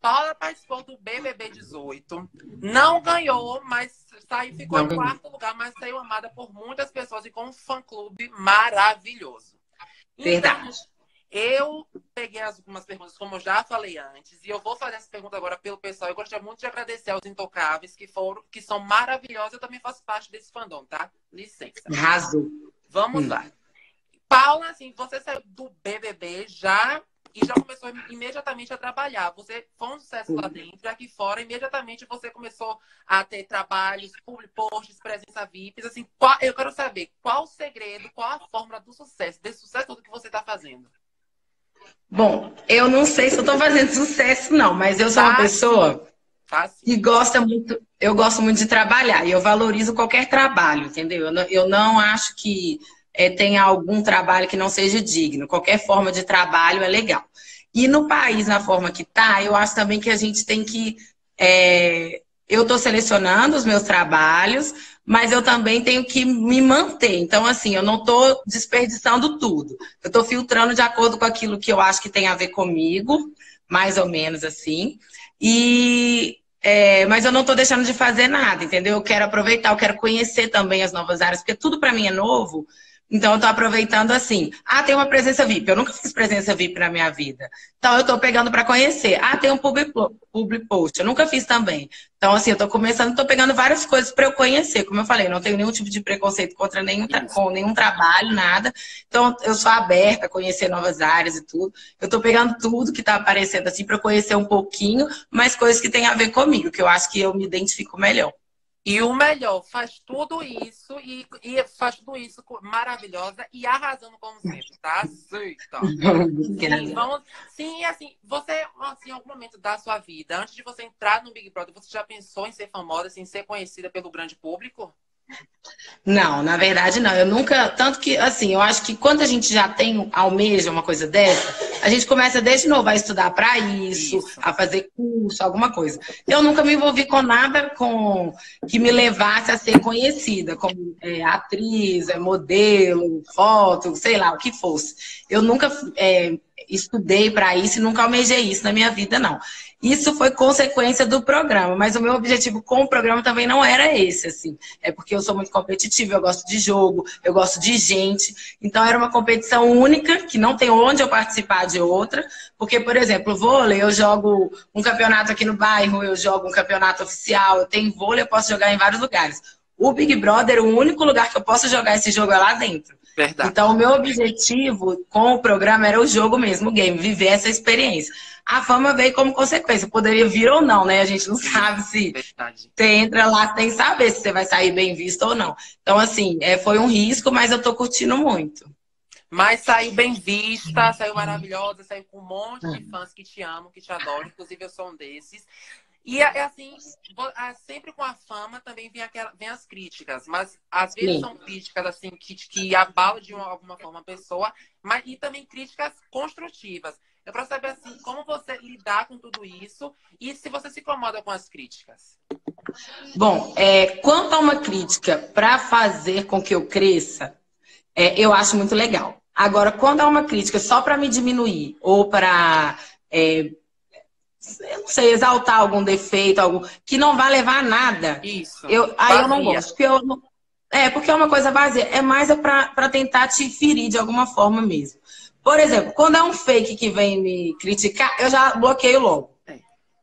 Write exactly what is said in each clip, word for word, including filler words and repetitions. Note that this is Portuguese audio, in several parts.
Paula participou do B B B dezoito, não ganhou, mas saiu, ficou Não em quarto lugar, mas saiu amada por muitas pessoas e com um fã-clube maravilhoso. Então, Verdade. eu peguei algumas perguntas, como eu já falei antes, e eu vou fazer essa pergunta agora pelo pessoal. Eu gostaria muito de agradecer aos Intocáveis, que foram, que são maravilhosos. Eu também faço parte desse fandom, tá? Licença. Arrasou. Vamos Hum. lá. Paula, assim, você saiu do B B B já e já começou imediatamente a trabalhar. Você foi um sucesso lá dentro, e aqui fora, imediatamente você começou a ter trabalhos, public posts, presença V I Ps. Assim, qual, eu quero saber qual o segredo, qual a fórmula do sucesso, desse sucesso todo que você está fazendo. Bom, eu não sei se eu tô fazendo sucesso, não, mas eu sou uma Tá, pessoa tá, sim. que gosta muito, eu gosto muito de trabalhar e eu valorizo qualquer trabalho, entendeu? Eu não, eu não acho que é, tenha algum trabalho que não seja digno. Qualquer forma de trabalho é legal. E no país, na forma que tá, eu acho também que a gente tem que... É, eu estou selecionando os meus trabalhos, mas eu também tenho que me manter. Então, assim, eu não estou desperdiçando tudo. Eu estou filtrando de acordo com aquilo que eu acho que tem a ver comigo, mais ou menos assim. E, é, mas eu não estou deixando de fazer nada, entendeu? Eu quero aproveitar, eu quero conhecer também as novas áreas, porque tudo para mim é novo. Então, eu estou aproveitando assim. Ah, tem uma presença V I P. Eu nunca fiz presença V I P na minha vida. Então, eu estou pegando para conhecer. Ah, tem um public, public post. Eu nunca fiz também. Então, assim, eu estou começando, estou pegando várias coisas para eu conhecer. Como eu falei, eu não tenho nenhum tipo de preconceito contra nenhum, tra com nenhum trabalho, nada. Então, eu sou aberta a conhecer novas áreas e tudo. Eu estou pegando tudo que está aparecendo assim para conhecer um pouquinho, mas coisas que têm a ver comigo, que eu acho que eu me identifico melhor. E o melhor, faz tudo isso e, e faz tudo isso maravilhosa e arrasando como sempre, tá? Sim, tá. Sim, vamos, sim, assim, você, assim, em algum momento da sua vida, antes de você entrar no Big Brother, você já pensou em ser famosa, assim, em ser conhecida pelo grande público? Não, na verdade não. Eu nunca. Tanto que, assim, eu acho que quando a gente já tem, almeja uma coisa dessa, a gente começa desde novo a estudar para isso, Isso. a fazer curso, alguma coisa. Eu nunca me envolvi com nada com que me levasse a ser conhecida, como é, atriz, é, modelo, foto, sei lá, o que fosse. Eu nunca é, estudei para isso e nunca almejei isso na minha vida, não. Isso foi consequência do programa, mas o meu objetivo com o programa também não era esse, assim. É porque eu sou muito competitiva, eu gosto de jogo, eu gosto de gente. Então era uma competição única, que não tem onde eu participar de outra. Porque, por exemplo, vôlei, eu jogo um campeonato aqui no bairro, eu jogo um campeonato oficial, eu tenho vôlei, eu posso jogar em vários lugares. O Big Brother, o único lugar que eu posso jogar esse jogo é lá dentro. Verdade. Então, o meu objetivo com o programa era o jogo mesmo, o game, viver essa experiência. A fama veio como consequência, poderia vir ou não, né? A gente não sabe se Verdade. você entra lá sem saber se você vai sair bem visto ou não. Então, assim, é, foi um risco, mas eu tô curtindo muito. Mas saiu bem vista, saiu maravilhosa, saiu com um monte de fãs que te amam, que te adoram. Inclusive, eu sou um desses. E é assim, sempre com a fama também vem, aquela, vem as críticas, mas às vezes Sim. são críticas assim que, que abalam de uma, alguma forma a pessoa, mas e também críticas construtivas. Eu quero saber assim, como você lidar com tudo isso e se você se incomoda com as críticas. Bom, é, quanto a uma crítica para fazer com que eu cresça, é, eu acho muito legal. Agora, quando há uma crítica só para me diminuir ou para... É, eu não sei, exaltar algum defeito, algum que não vai levar a nada. Isso. Eu, aí eu não gosto. Porque eu não, é, porque é uma coisa vazia. É mais é para tentar te ferir de alguma forma mesmo. Por exemplo, quando é um fake que vem me criticar, eu já bloqueio logo. É.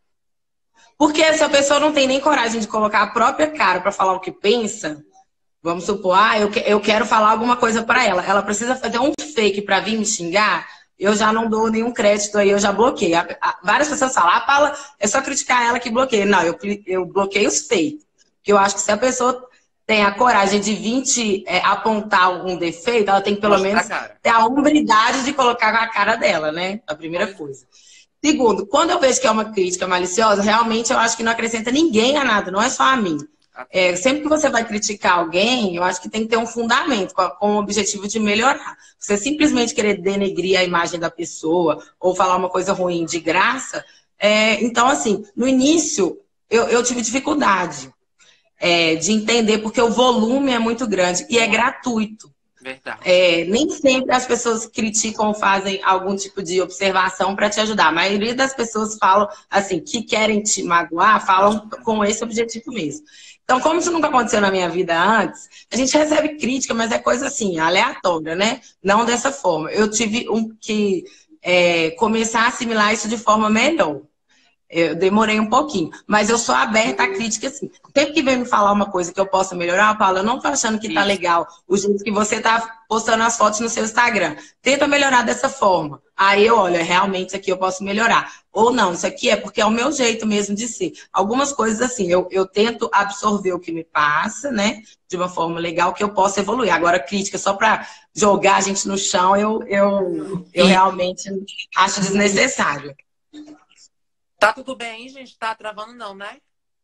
Porque se a pessoa não tem nem coragem de colocar a própria cara para falar o que pensa, vamos supor, ah, eu, que, eu quero falar alguma coisa para ela. Ela precisa fazer um fake para vir me xingar. Eu já não dou nenhum crédito aí, eu já bloqueio. A, a, várias pessoas falam, ah, Paula, é só criticar ela que bloqueia. Não, eu, eu bloqueio os fakes. Porque eu acho que se a pessoa tem a coragem de vir te é, apontar algum defeito, ela tem que pelo menos ter a hombridade de colocar na cara dela, né? A primeira pois. coisa. Segundo, quando eu vejo que é uma crítica maliciosa, realmente eu acho que não acrescenta ninguém a nada, não é só a mim. É, sempre que você vai criticar alguém, eu acho que tem que ter um fundamento com, com o objetivo de melhorar. Você simplesmente querer denegrir a imagem da pessoa ou falar uma coisa ruim de graça. É, então, assim, no início eu, eu tive dificuldade é, de entender porque o volume é muito grande e é gratuito. Verdade. É, nem sempre as pessoas criticam ou fazem algum tipo de observação para te ajudar. A maioria das pessoas falam assim, que querem te magoar, falam com esse objetivo mesmo. Então, como isso nunca aconteceu na minha vida antes, a gente recebe crítica, mas é coisa assim, aleatória, né? Não dessa forma. Eu tive um, que é, começar a assimilar isso de forma melhor. Eu demorei um pouquinho, mas eu sou aberta à crítica, assim. Sempre que vem me falar uma coisa que eu possa melhorar, Paula, eu não tô achando que tá legal o jeito que você tá postando as fotos no seu Instagram. Tenta melhorar dessa forma. Aí eu olho, realmente isso aqui eu posso melhorar. Ou não, isso aqui é porque é o meu jeito mesmo de ser. Algumas coisas assim, eu, eu tento absorver o que me passa, né? De uma forma legal que eu possa evoluir. Agora, crítica só para jogar a gente no chão, eu, eu, eu realmente acho desnecessário. Tá tudo bem, gente? Tá travando não, né?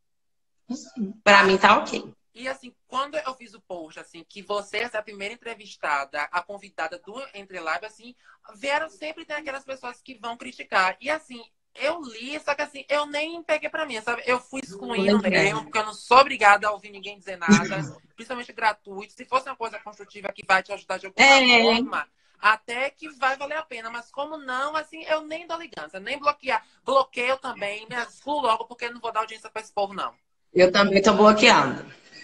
Pra mim tá ok. E assim, quando eu fiz o post, assim, que você é a primeira entrevistada, a convidada do Entre Live, assim, vieram sempre tem aquelas pessoas que vão criticar. E assim, eu li, só que assim, eu nem peguei pra mim, sabe? Eu fui excluindo mesmo, porque eu não sou obrigada a ouvir ninguém dizer nada, principalmente gratuito. Se fosse uma coisa construtiva que vai te ajudar de alguma É. forma, até que vai valer a pena. Mas como não, assim, eu nem dou ligança, nem bloquear. Bloqueio também, me excluo logo, porque eu não vou dar audiência pra esse povo, não. Eu também tô bloqueando.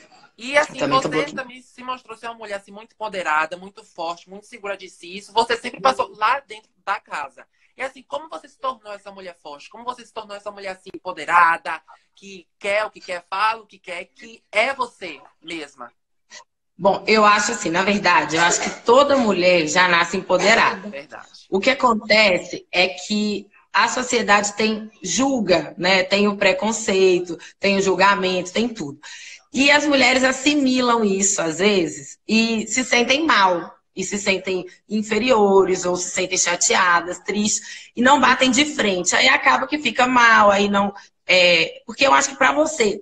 E assim, também tô você bloqueando. também se mostrou ser uma mulher assim, muito empoderada, muito forte, muito segura de si. Isso você sempre passou lá dentro da casa. E assim, como você se tornou essa mulher forte? Como você se tornou essa mulher assim, empoderada, que quer o que quer, fala o que quer, que é você mesma? Bom, eu acho assim, na verdade, eu acho que toda mulher já nasce empoderada. Verdade. O que acontece é que a sociedade tem julga, né? Tem o preconceito, tem o julgamento, tem tudo. E as mulheres assimilam isso às vezes e se sentem mal, e se sentem inferiores ou se sentem chateadas, tristes e não batem de frente. Aí acaba que fica mal, aí não é, porque eu acho que para você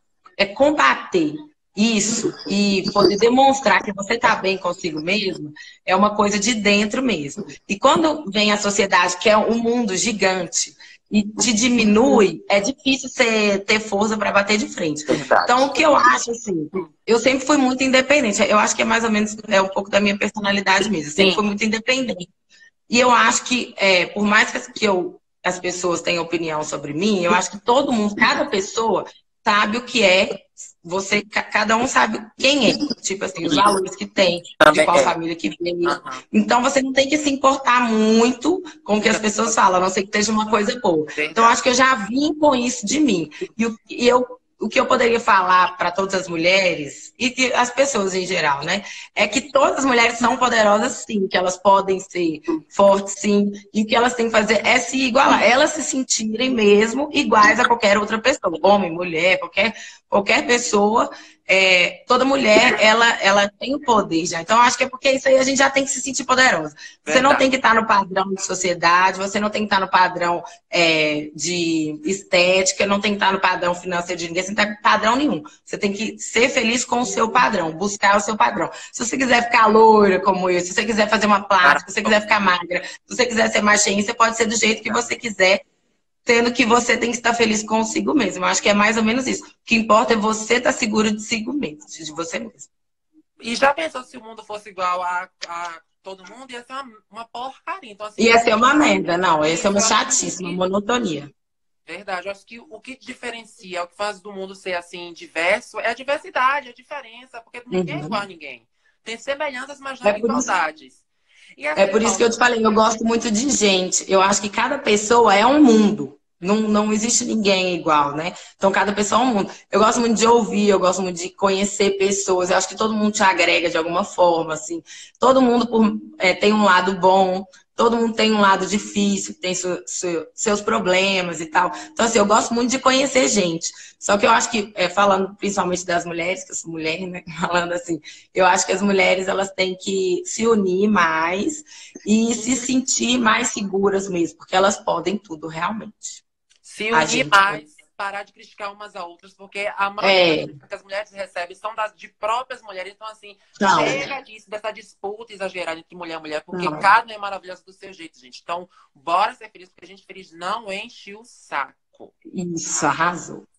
é combater isso e poder demonstrar que você está bem consigo mesmo, é uma coisa de dentro mesmo. E quando vem a sociedade, que é um mundo gigante, e te diminui, é difícil você ter força para bater de frente. Verdade. Então, o que eu acho, assim, eu sempre fui muito independente. Eu acho que é mais ou menos é um pouco da minha personalidade mesmo. Eu sempre Sim. fui muito independente. E eu acho que, é, por mais que eu, as pessoas tenham opinião sobre mim, eu acho que todo mundo, cada pessoa, sabe o que é você, cada um sabe quem é, tipo assim, os valores que tem, de qual família que veio. Uhum. Então você não tem que se importar muito com o que as pessoas falam, a não ser que esteja uma coisa boa. Então acho que eu já vim com isso de mim. E, e eu, o que eu poderia falar para todas as mulheres, e que as pessoas em geral, né? É que todas as mulheres são poderosas sim, que elas podem ser fortes sim, e o que elas têm que fazer é se igualar, elas se sentirem mesmo iguais a qualquer outra pessoa, homem, mulher, qualquer, qualquer pessoa, é, toda mulher, ela, ela tem o poder já. Então, acho que é porque isso aí a gente já tem que se sentir poderosa. Você Verdade. Não tem que estar no padrão de sociedade, você não tem que estar no padrão é, de estética, não tem que estar no padrão financeiro de ninguém, você não tem padrão nenhum. Você tem que ser feliz com o seu padrão, buscar o seu padrão. Se você quiser ficar loira como eu, se você quiser fazer uma plástica, se você quiser ficar magra, se você quiser ser mais cheinha, você pode ser do jeito que você quiser, tendo que você tem que estar feliz consigo mesmo. Eu acho que é mais ou menos isso. O que importa é você estar seguro de si mesmo, de você mesmo. E já pensou se o mundo fosse igual a, a todo mundo? Ia ser uma, uma porcaria. Então, assim, ia ser uma merda, não. Ia ser uma chatice, uma monotonia. Verdade. Eu acho que o que diferencia, o que faz do mundo ser assim diverso, é a diversidade, a diferença. Porque ninguém uhum. é igual a ninguém. Tem semelhanças, mas não é igualdades. E assim, é por isso que eu te falei, eu gosto muito de gente. Eu acho que cada pessoa é um mundo. Não, não existe ninguém igual, né? Então, cada pessoa é um mundo. Eu gosto muito de ouvir, eu gosto muito de conhecer pessoas. Eu acho que todo mundo te agrega de alguma forma, assim. Todo mundo por, é, tem um lado bom, todo mundo tem um lado difícil, tem seu, seu, seus problemas e tal. Então, assim, eu gosto muito de conhecer gente. Só que eu acho que, é, falando principalmente das mulheres, que eu sou mulher, né? Falando assim, eu acho que as mulheres, elas têm que se unir mais e se sentir mais seguras mesmo, porque elas podem tudo realmente. Se unir mais, parar de criticar umas a outras, porque a maioria é. que as mulheres recebem são das de próprias mulheres. Então, assim, não. chega disso, dessa disputa exagerada entre mulher e mulher, porque não. cada um é maravilhoso do seu jeito, gente. Então, bora ser feliz, porque a gente feliz não enche o saco. Isso, arrasou.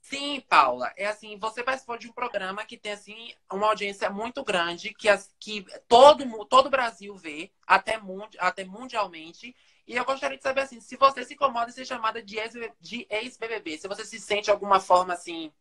Sim, Paula, é assim, você participou de um programa que tem assim uma audiência muito grande, que, as, que todo mu- todo o Brasil vê, até, mundi, até mundialmente. E eu gostaria de saber assim, se você se incomoda em ser chamada de ex, de ex-B B B, se você se sente de alguma forma assim.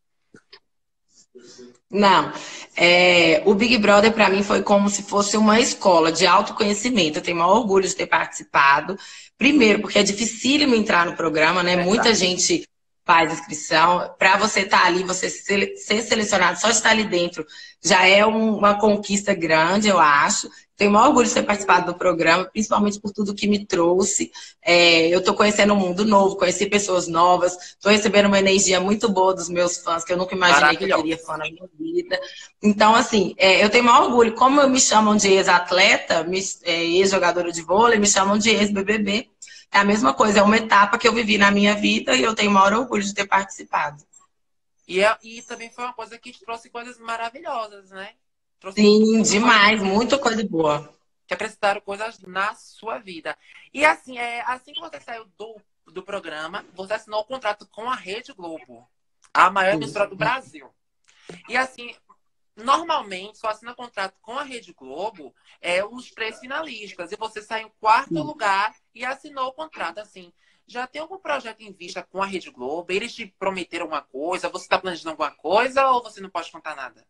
Não, é, o Big Brother para mim foi como se fosse uma escola de autoconhecimento. Eu tenho o maior orgulho de ter participado. Primeiro, porque é dificílimo entrar no programa, né? Muita Verdade. gente faz inscrição. Para você estar ali, você ser selecionado, só de estar ali dentro, já é um- uma conquista grande, eu acho. Tenho o maior orgulho de ter participado do programa, principalmente por tudo que me trouxe. É, eu estou conhecendo um mundo novo, conheci pessoas novas, estou recebendo uma energia muito boa dos meus fãs, que eu nunca imaginei que eu teria Maravilhoso. fã na minha vida. Então, assim, é, eu tenho o maior orgulho. Como me chamam de ex-atleta, me- é, ex-jogadora de vôlei, me chamam de ex-B B B. É a mesma coisa, é uma etapa que eu vivi na minha vida e eu tenho o maior orgulho de ter participado. E, é- e também foi uma coisa que te trouxe coisas maravilhosas, né? Trouxe Sim, muita coisa demais, muita coisa boa. que acrescentaram coisas na sua vida. E assim, é, assim que você saiu do, do programa, você assinou o contrato com a Rede Globo, a maior emissora do Brasil. E assim, normalmente só assina contrato com a Rede Globo é os três finalistas. E você saiu em quarto lugar e assinou o contrato. Assim, já tem algum projeto em vista com a Rede Globo? Eles te prometeram alguma coisa? Você está planejando alguma coisa ou você não pode contar nada?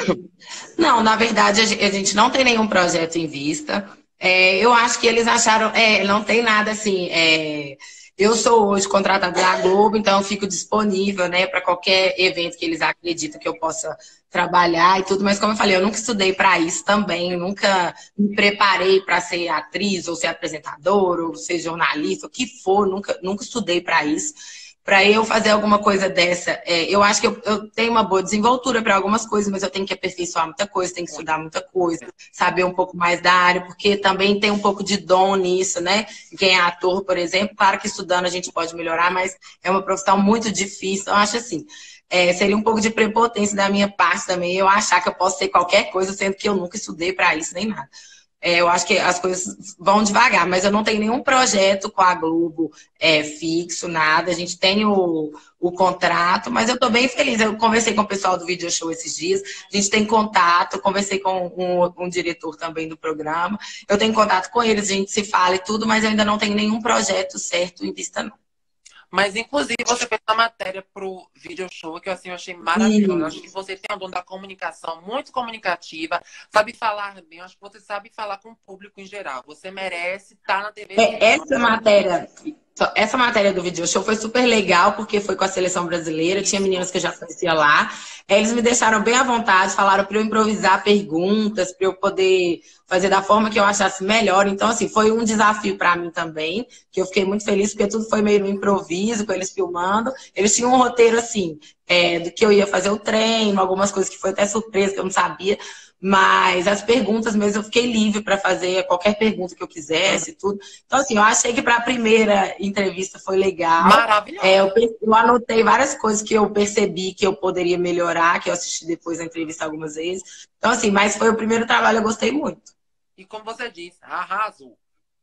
Não, na verdade, a gen- a gente não tem nenhum projeto em vista. É, eu acho que eles acharam, é, não tem nada assim. É, eu sou hoje contratada da Globo, então eu fico disponível, né, para qualquer evento que eles acreditam que eu possa trabalhar e tudo. Mas como eu falei, eu nunca estudei para isso também, nunca me preparei para ser atriz ou ser apresentadora ou ser jornalista, o que for, nunca, nunca estudei para isso. Para eu fazer alguma coisa dessa, é, eu acho que eu, eu tenho uma boa desenvoltura para algumas coisas, mas eu tenho que aperfeiçoar muita coisa, tenho que estudar muita coisa, saber um pouco mais da área, porque também tem um pouco de dom nisso, né? Quem é ator, por exemplo, claro que estudando a gente pode melhorar, mas é uma profissão muito difícil. Eu acho assim, é, seria um pouco de prepotência da minha parte também eu achar que eu posso ser qualquer coisa, sendo que eu nunca estudei para isso nem nada. É, eu acho que as coisas vão devagar, mas eu não tenho nenhum projeto com a Globo é, fixo, nada. A gente tem o, o contrato, mas eu estou bem feliz. Eu conversei com o pessoal do Video Show esses dias, a gente tem contato, conversei com um, um diretor também do programa. Eu tenho contato com eles, a gente se fala e tudo, mas eu ainda não tenho nenhum projeto certo em vista, não. Mas, inclusive, você fez uma matéria pro video show que assim, eu achei maravilhosa. Eu acho E que você tem um dom da comunicação muito comunicativa, sabe falar bem, eu acho que você sabe falar com o público em geral. Você merece estar na T V é, Fixo. essa matéria, essa matéria do video show foi super legal, porque foi com a seleção brasileira, tinha Isso. meninas que eu já conhecia lá. Eles me deixaram bem à vontade, falaram para eu improvisar perguntas, para eu poder fazer da forma que eu achasse melhor. Então, assim, foi um desafio para mim também, que eu fiquei muito feliz, porque tudo foi meio no improviso, com eles filmando. Eles tinham um roteiro, assim, é, do que eu ia fazer o treino, algumas coisas que foi até surpresa, que eu não sabia. Mas as perguntas mesmo, eu fiquei livre para fazer qualquer pergunta que eu quisesse, tudo. Então, assim, eu achei que para a primeira entrevista foi legal. É, eu, Maravilhosa. eu anotei várias coisas que eu percebi que eu poderia melhorar, que eu assisti depois da entrevista algumas vezes. Então, assim, mas foi o primeiro trabalho, eu gostei muito. E como você disse, arrasou.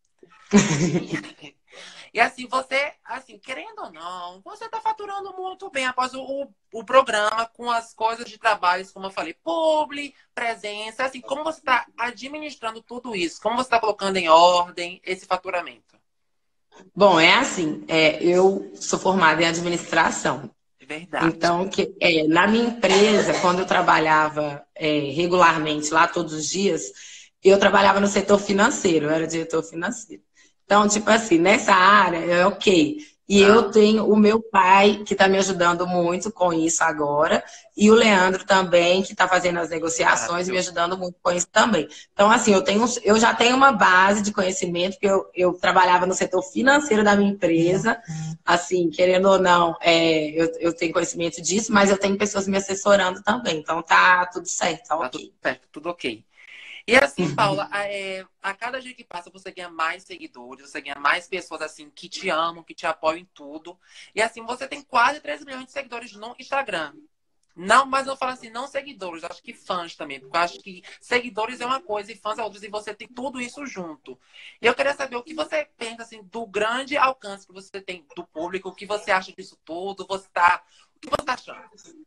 E, e assim, você, assim, querendo ou não, você está faturando muito bem após o, o, o programa com as coisas de trabalhos, como eu falei, publi, presença, assim, como você está administrando tudo isso? Como você está colocando em ordem esse faturamento? Bom, é assim, é, eu sou formada em administração. É verdade. Então, que, é, na minha empresa, quando eu trabalhava é, regularmente lá todos os dias, eu trabalhava no setor financeiro, eu era diretor financeiro. Então, tipo assim, nessa área é ok. E eu Ah, tenho o meu pai, que está me ajudando muito com isso agora, e o Leandro também, que está fazendo as negociações e me maravilhoso. ajudando muito com isso também. Então, assim, eu, tenho, eu já tenho uma base de conhecimento, porque eu, eu trabalhava no setor financeiro da minha empresa, assim, querendo ou não, é, eu, eu tenho conhecimento disso, mas eu tenho pessoas me assessorando também. Então, tá tudo certo, tá Tá tudo ok. certo, tudo ok. E assim, Paula, a, é, a cada dia que passa você ganha mais seguidores, você ganha mais pessoas assim que te amam, que te apoiam em tudo. E assim, você tem quase três milhões de seguidores no Instagram. Não, mas eu falo assim, não seguidores, acho que fãs também, porque eu acho que seguidores é uma coisa e fãs é outra, e você tem tudo isso junto. E eu queria saber o que você pensa assim do grande alcance que você tem do público, o que você acha disso tudo, você tá O que você tá achando?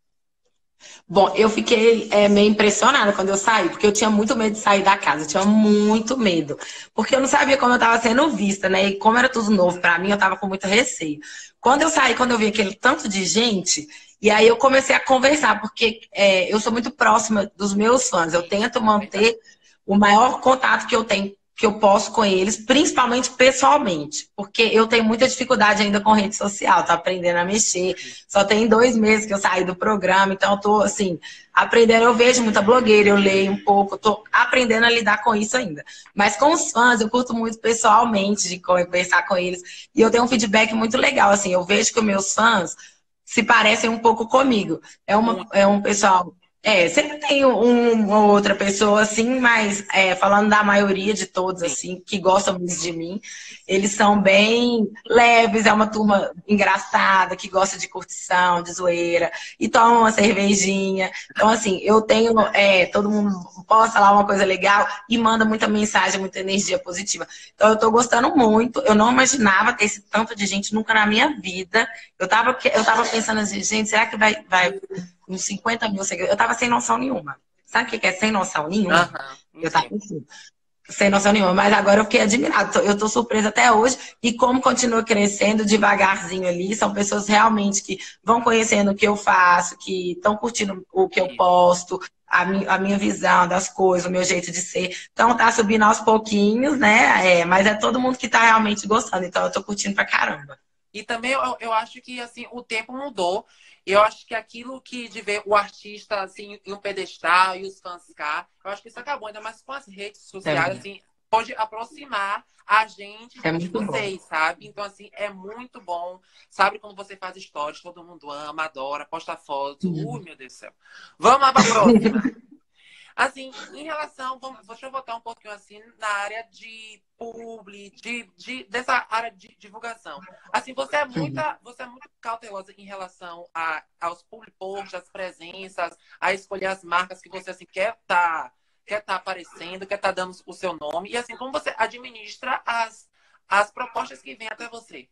Bom, eu fiquei é, meio impressionada quando eu saí, porque eu tinha muito medo de sair da casa, eu tinha muito medo, porque eu não sabia como eu estava sendo vista, né? E como era tudo novo para mim, eu estava com muito receio. Quando eu saí, quando eu vi aquele tanto de gente, e aí eu comecei a conversar, porque é, eu sou muito próxima dos meus fãs, eu tento manter o maior contato que eu tenho, que eu posso com eles, principalmente pessoalmente, porque eu tenho muita dificuldade ainda com rede social, tô aprendendo a mexer, só tem dois meses que eu saí do programa, então eu tô, assim, aprendendo, eu vejo muita blogueira, eu leio um pouco, tô aprendendo a lidar com isso ainda. Mas com os fãs, eu curto muito pessoalmente de conversar com eles, e eu tenho um feedback muito legal, assim, eu vejo que os meus fãs se parecem um pouco comigo. É, uma, é um pessoal... É, sempre tem um, uma outra pessoa, assim, mas é, falando da maioria de todos, assim, que gostam muito de mim, eles são bem leves, é uma turma engraçada, que gosta de curtição, de zoeira, e toma uma cervejinha. Então, assim, eu tenho, é, todo mundo posta lá uma coisa legal e manda muita mensagem, muita energia positiva. Então, eu tô gostando muito, eu não imaginava ter esse tanto de gente nunca na minha vida. Eu tava, eu tava pensando assim, gente, será que vai... vai uns cinquenta mil seguidores. Eu tava sem noção nenhuma. Sabe o que é sem noção nenhuma? Uhum, eu tava assim, sem noção nenhuma. Mas agora eu fiquei admirada. Eu tô surpresa até hoje. E como continua crescendo devagarzinho ali, são pessoas realmente que vão conhecendo o que eu faço, que estão curtindo o que eu posto, a, mi a minha visão das coisas, o meu jeito de ser. Então tá subindo aos pouquinhos, né? É, mas é todo mundo que tá realmente gostando. Então eu tô curtindo pra caramba. E também eu, eu acho que assim, o tempo mudou. Eu acho que aquilo que de ver o artista assim, em um pedestal e os fãs cá, eu acho que isso acabou, ainda mais com as redes sociais, É, assim, pode aproximar a gente é de muito bom. vocês, sabe? Então, assim, é muito bom. Sabe quando você faz stories, todo mundo ama, adora, posta fotos. Uhum. Ui, meu Deus do céu. Vamos lá pra próxima. Assim, em relação, vamos, deixa eu voltar um pouquinho assim na área de publi, de, de, dessa área de divulgação. Assim, você é muita, você é muito cautelosa em relação a, aos public posts, às presenças, a escolher as marcas que você assim quer tá, quer tá aparecendo, quer tá dando o seu nome e assim como você administra as, as propostas que vêm até você.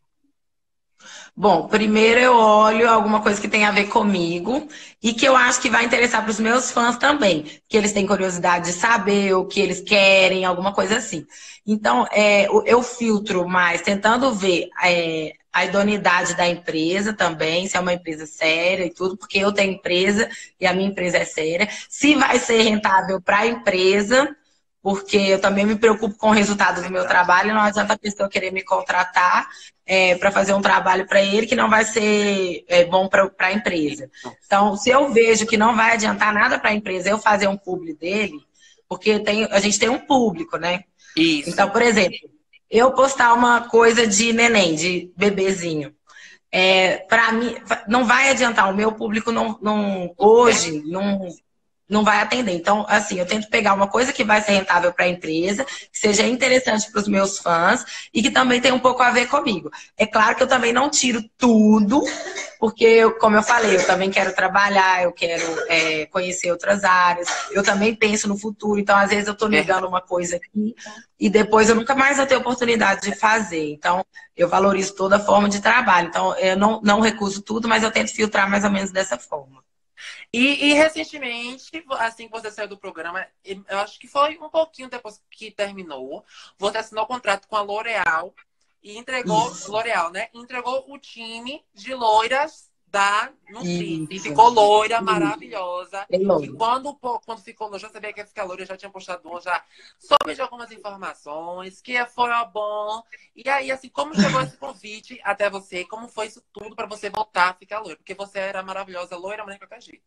Bom, primeiro eu olho alguma coisa que tem a ver comigo e que eu acho que vai interessar para os meus fãs também, que eles têm curiosidade de saber o que eles querem, alguma coisa assim. Então, é, eu filtro mais, tentando ver é, a idoneidade da empresa também, se é uma empresa séria e tudo, porque eu tenho empresa e a minha empresa é séria. Se vai ser rentável para a empresa, porque eu também me preocupo com o resultado do meu trabalho, não adianta a pessoa querer me contratar é, para fazer um trabalho para ele que não vai ser é, bom para a empresa. Então, se eu vejo que não vai adiantar nada para a empresa eu fazer um publi dele, porque tem, a gente tem um público, né? Isso. Então, por exemplo, eu postar uma coisa de neném, de bebezinho, é, para mim, não vai adiantar. O meu público não, não hoje não... não vai atender. Então, assim, eu tento pegar uma coisa que vai ser rentável para a empresa, que seja interessante para os meus fãs e que também tem um pouco a ver comigo. É claro que eu também não tiro tudo, porque, eu, como eu falei, eu também quero trabalhar, eu quero é, conhecer outras áreas, eu também penso no futuro. Então, às vezes, eu estou negando uma coisa aqui e depois eu nunca mais vou ter oportunidade de fazer. Então, eu valorizo toda forma de trabalho. Então, eu não, não recuso tudo, mas eu tento filtrar mais ou menos dessa forma. E, e recentemente, assim que você saiu do programa, eu acho que foi um pouquinho depois que terminou, você assinou o contrato com a L'Oréal e entregou, L'Oréal, né? Entregou o time de loiras da Nutrice. E ficou loira, isso, maravilhosa. É e quando, quando ficou loira, já sabia que ia ficar loira, já tinha postado, já soube de algumas informações, que foi bom. E aí, assim, como chegou esse convite até você? Como foi isso tudo para você voltar a ficar loira? Porque você era maravilhosa, loira, mas de qualquer jeito.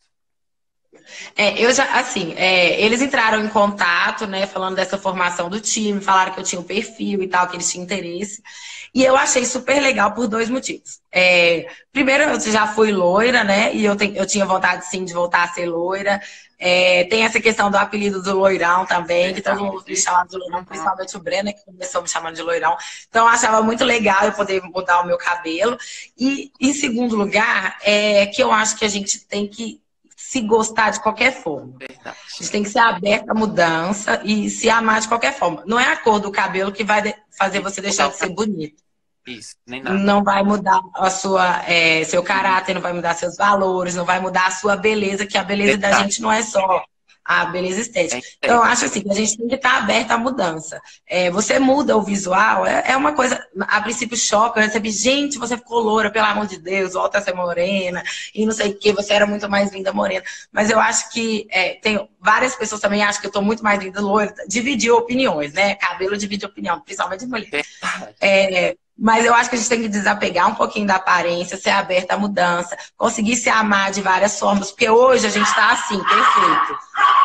É, eu já, assim, é, eles entraram em contato, né, falando dessa formação do time, falaram que eu tinha um perfil e tal, que eles tinham interesse. E eu achei super legal por dois motivos. É, primeiro, eu já fui loira, né, e eu, te, eu tinha vontade, sim, de voltar a ser loira. É, tem essa questão do apelido do loirão também, que todo mundo me chamava de loirão, principalmente o Breno, que começou me chamando de loirão. Então, eu achava muito legal eu poder mudar o meu cabelo. E, em segundo lugar, é que eu acho que a gente tem que se gostar de qualquer forma. Verdade. A gente tem que ser aberto à mudança e se amar de qualquer forma. Não é a cor do cabelo que vai fazer você deixar de ser bonito. Isso, nem nada. Não vai mudar a sua, é, seu caráter, não vai mudar seus valores, não vai mudar a sua beleza, que a beleza da Verdade. gente não é só a beleza É estética. Então, eu estética. acho assim, que a gente tem que estar aberto à mudança. É, você muda o visual, é, é uma coisa, a princípio choca, eu recebi, gente, você ficou loura, pelo amor de Deus, volta a ser morena, e não sei o que, você era muito mais linda morena. Mas eu acho que é, tem várias pessoas também acham que eu estou muito mais linda loira, dividiu opiniões, né? Cabelo divide opinião, principalmente de mulher. Verdade. É, mas eu acho que a gente tem que desapegar um pouquinho da aparência, ser aberta à mudança, conseguir se amar de várias formas, porque hoje a gente está assim, perfeito.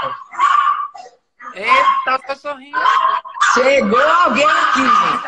Eita, os cachorrinhos. Chegou alguém aqui,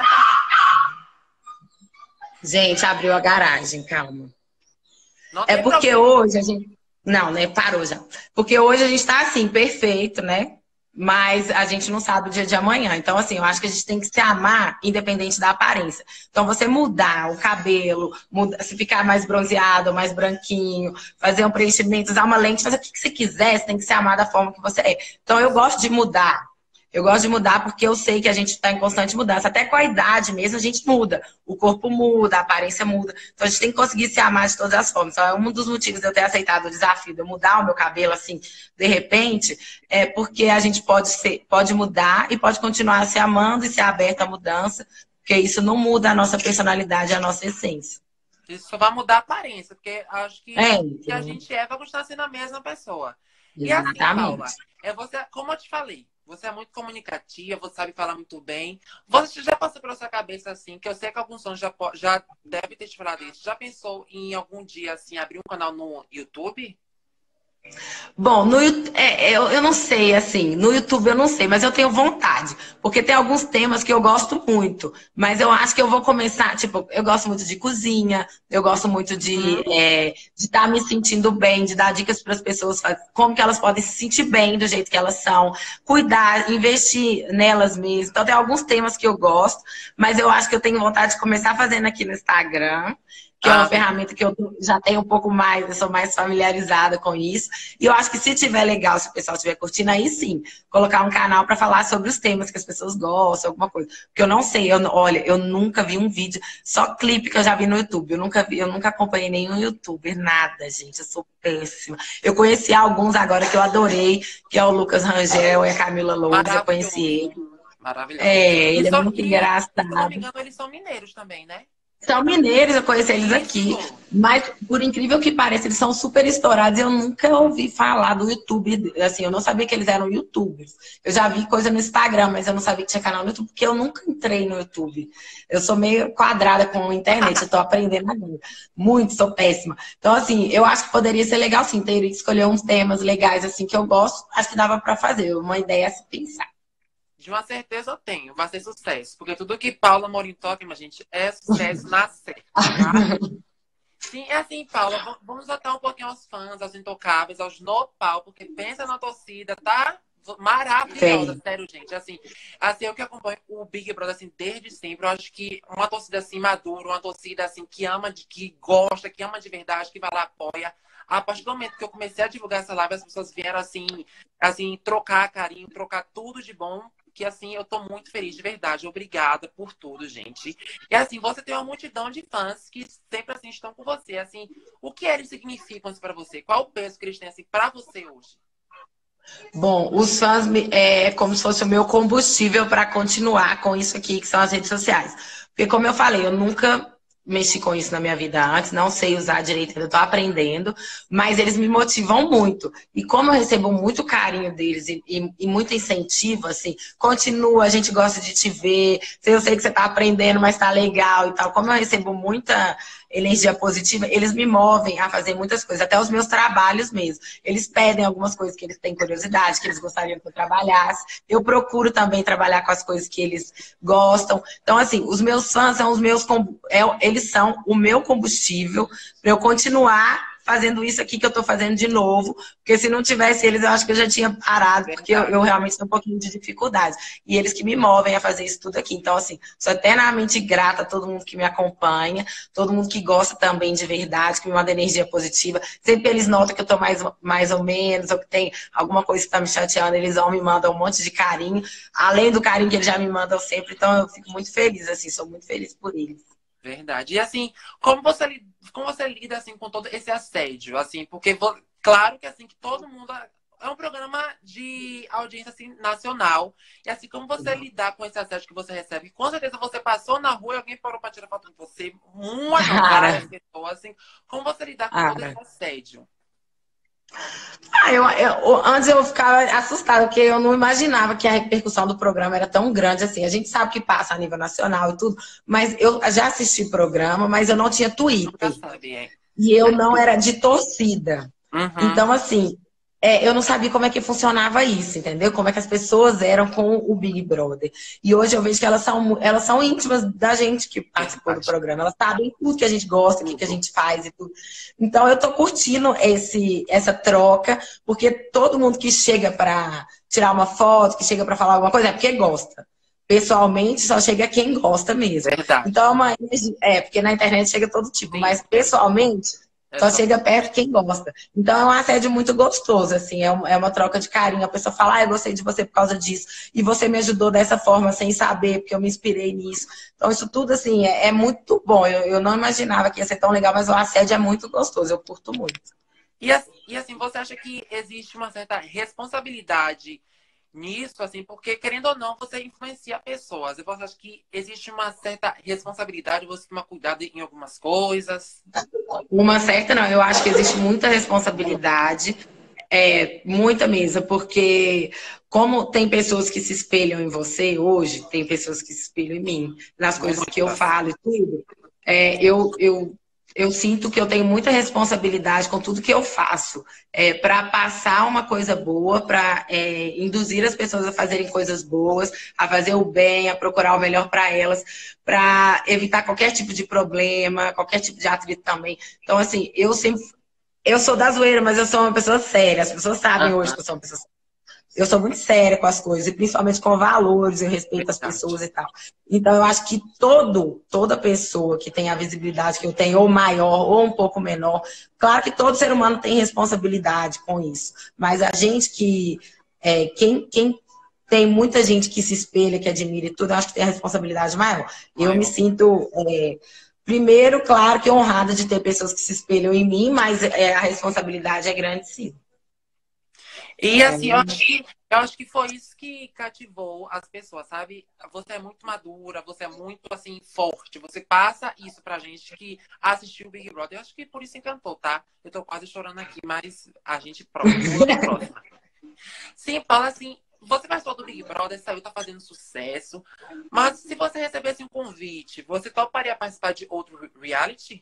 gente. Gente, abriu a garagem, calma. Não É tem porque problema. hoje a gente... Não, né? Parou já. Porque hoje a gente tá assim, perfeito, né? Mas a gente não sabe o dia de amanhã. Então, assim, eu acho que a gente tem que se amar independente da aparência. Então, você mudar o cabelo, muda, se ficar mais bronzeado, mais branquinho, fazer um preenchimento, usar uma lente, fazer o que você quiser, você tem que se amar da forma que você é. Então, eu gosto de mudar. Eu gosto de mudar porque eu sei que a gente está em constante mudança. Até com a idade mesmo a gente muda. O corpo muda, a aparência muda. Então a gente tem que conseguir se amar de todas as formas. Então é um dos motivos de eu ter aceitado o desafio de eu mudar o meu cabelo assim, de repente, é porque a gente pode, ser, pode mudar e pode continuar se amando e ser aberta à mudança, porque isso não muda a nossa personalidade, a nossa essência. Isso só vai mudar a aparência, porque acho que É, o que a então, gente é vai continuar sendo a mesma pessoa. E assim, exatamente. Paula, é você, como eu te falei, você é muito comunicativa, você sabe falar muito bem. Você já passou pela sua cabeça assim, que eu sei que alguns sons já, po- já deve ter te falado isso. Já pensou em algum dia assim abrir um canal no YouTube? Bom, no, Yu- é, eu, eu não sei, assim, no YouTube eu não sei, mas eu tenho vontade, porque tem alguns temas que eu gosto muito, mas eu acho que eu vou começar, tipo, eu gosto muito de cozinha, eu gosto muito de Uhum. é, de estar me sentindo bem, de dar dicas para as pessoas, fa- como que elas podem se sentir bem do jeito que elas são, cuidar, investir nelas mesmas. Então tem alguns temas que eu gosto, mas eu acho que eu tenho vontade de começar fazendo aqui no Instagram, que é uma Ah, legal. ferramenta que eu já tenho um pouco mais, eu sou mais familiarizada com isso. E eu acho que se tiver legal, se o pessoal estiver curtindo, aí sim, colocar um canal para falar sobre os temas que as pessoas gostam, alguma coisa. Porque eu não sei, eu, olha, eu nunca vi um vídeo, só clipe que eu já vi no YouTube. Eu nunca vi, eu nunca acompanhei nenhum YouTuber, nada, gente. Eu sou péssima. Eu conheci alguns agora que eu adorei, que é o Lucas Rangel e a Camila Loures, eu conheci Maravilhoso. ele. Maravilhoso. É, E, ele é só, muito e, e se eu não me engraçado. engano, eles são mineiros também, né? São mineiros, eu conheci eles aqui. Isso. Mas, por incrível que pareça, eles são super estourados. Eu nunca ouvi falar do YouTube. Assim, eu não sabia que eles eram YouTubers. Eu já vi coisa no Instagram, mas eu não sabia que tinha canal no YouTube, porque eu nunca entrei no YouTube. Eu sou meio quadrada com a internet, eu tô aprendendo agora. Muito, sou péssima. Então, assim, eu acho que poderia ser legal, sim, ter escolher uns temas legais, assim, que eu gosto. Acho que dava pra fazer. Uma ideia a se pensar. De uma certeza eu tenho, vai ser sucesso. Porque tudo que Paula Morim toca, minha gente, é sucesso na certa, tá? Sim, é assim, Paula, v- vamos voltar um pouquinho aos fãs, aos intocáveis, aos no pau, porque pensa na torcida, tá? V- Maravilhosa, Tem. sério, gente. Assim, assim, eu que acompanho o Big Brother assim desde sempre, eu acho que uma torcida assim madura, uma torcida assim que ama, de, que gosta, que ama de verdade, que vai lá apoia. A partir do momento que eu comecei a divulgar essa live, as pessoas vieram assim, assim, trocar carinho, trocar tudo de bom. Que assim, eu tô muito feliz de verdade. Obrigada por tudo, gente. E assim, você tem uma multidão de fãs que sempre assim estão com você. Assim, o que eles significam para você? Qual o peso que eles têm assim para você hoje? Bom, os fãs me- é como se fosse o meu combustível para continuar com isso aqui, que são as redes sociais. Porque, como eu falei, eu nunca mexi com isso na minha vida antes, não sei usar direito, eu estou aprendendo, mas eles me motivam muito. E como eu recebo muito carinho deles e, e- e muito incentivo, assim, continua, a gente gosta de te ver, eu sei que você está aprendendo, mas está legal e tal. Como eu recebo muita energia positiva, eles me movem a fazer muitas coisas, até os meus trabalhos mesmo. Eles pedem algumas coisas que eles têm curiosidade, que eles gostariam que eu trabalhasse. Eu procuro também trabalhar com as coisas que eles gostam. Então, assim, os meus fãs são os meus, é, eles são o meu combustível para eu continuar fazendo isso aqui que eu tô fazendo de novo, porque se não tivesse eles, eu acho que eu já tinha parado, porque eu, eu Verdade. realmente tenho um pouquinho de dificuldade. E eles que me movem a fazer isso tudo aqui. Então, assim, sou eternamente grata a todo mundo que me acompanha, todo mundo que gosta também de verdade, que me manda energia positiva. Sempre eles notam que eu tô mais, mais ou menos, ou que tem alguma coisa que tá me chateando, eles vão me mandam um monte de carinho, além do carinho que eles já me mandam sempre. Então, eu fico muito feliz, assim, sou muito feliz por eles. Verdade. E assim, como você, li- como você lida assim com todo esse assédio? Assim, porque vo- claro que assim que todo mundo é um programa de audiência assim nacional. E assim, como você lidar com esse assédio que você recebe? Com certeza você passou na rua e alguém parou para tirar foto com você. Uma não, várias Cara, pessoas assim. Como você lidar com todo esse cara. assédio? Ah, eu, eu- antes eu ficava assustada, porque eu não imaginava que a repercussão do programa era tão grande assim. A gente sabe que passa a nível nacional e tudo, mas eu já assisti programa, mas eu não tinha Nunca Twitter. sabe, é. E eu não era de torcida. Uhum. Então, assim, é, eu não sabia como é que funcionava isso, entendeu? Como é que as pessoas eram com o Big Brother. E hoje eu vejo que elas são, mu- elas são íntimas da gente que participou do Verdade. programa. Elas sabem tudo que a gente gosta, o que, que a Tudo. gente faz e tudo. Então, eu tô curtindo esse, essa troca, porque todo mundo que chega para tirar uma foto, que chega para falar alguma coisa, é porque gosta. Pessoalmente, só chega quem gosta mesmo. Então, Verdade. é uma energia. É, porque na internet chega todo tipo, Sim, mas é. pessoalmente. É Só só. chega perto quem gosta. Então é um assédio muito gostoso, assim, é um- é uma troca de carinho. A pessoa fala, ah, eu gostei de você por causa disso. E você me ajudou dessa forma, sem saber, porque eu me inspirei nisso. Então, isso tudo, assim, é, é muito bom. Eu, eu não imaginava que ia ser tão legal, mas o assédio é muito gostoso, eu curto muito. E, as- e assim, você acha que existe uma certa responsabilidade nisso, assim, porque querendo ou não, você influencia pessoas. E você acha que existe uma certa responsabilidade, você tomar cuidado em algumas coisas? Uma certa, não, eu acho que existe muita responsabilidade, é, muita mesmo, porque como tem pessoas que se espelham em você hoje, tem pessoas que se espelham em mim, nas coisas que eu Muitas. falo e tudo, é, eu, eu, eu sinto que eu tenho muita responsabilidade com tudo que eu faço, é, para passar uma coisa boa, para induzir as pessoas a fazerem coisas boas, a fazer o bem, a procurar o melhor para elas, para evitar qualquer tipo de problema, qualquer tipo de atrito também. Então, assim, eu sempre. Eu sou da zoeira, mas eu sou uma pessoa séria. As pessoas sabem hoje Aham, que eu sou uma pessoa. Eu sou muito séria com as coisas, e principalmente com valores, eu respeito as pessoas verdade. e tal. Então, eu acho que todo, toda pessoa que tem a visibilidade que eu tenho, ou maior, ou um pouco menor, claro que todo ser humano tem responsabilidade com isso, mas a gente que. É, quem, quem tem muita gente que se espelha, que admira e tudo, eu acho que tem a responsabilidade maior. Eu me Maior. sinto. É, primeiro, claro que honrada de ter pessoas que se espelham em mim, mas é, a responsabilidade é grande, sim. E assim, eu acho que, eu acho que foi isso que cativou as pessoas, sabe? Você é muito madura, você é muito assim, forte. Você passa isso pra gente que assistiu o Big Brother. Eu acho que por isso encantou, tá? Eu tô quase chorando aqui, mas a gente pro- pula pra próxima. Sim, Paula, assim, você participou do Big Brother, saiu, tá fazendo sucesso. Mas se você recebesse um convite, você toparia participar de outro reality?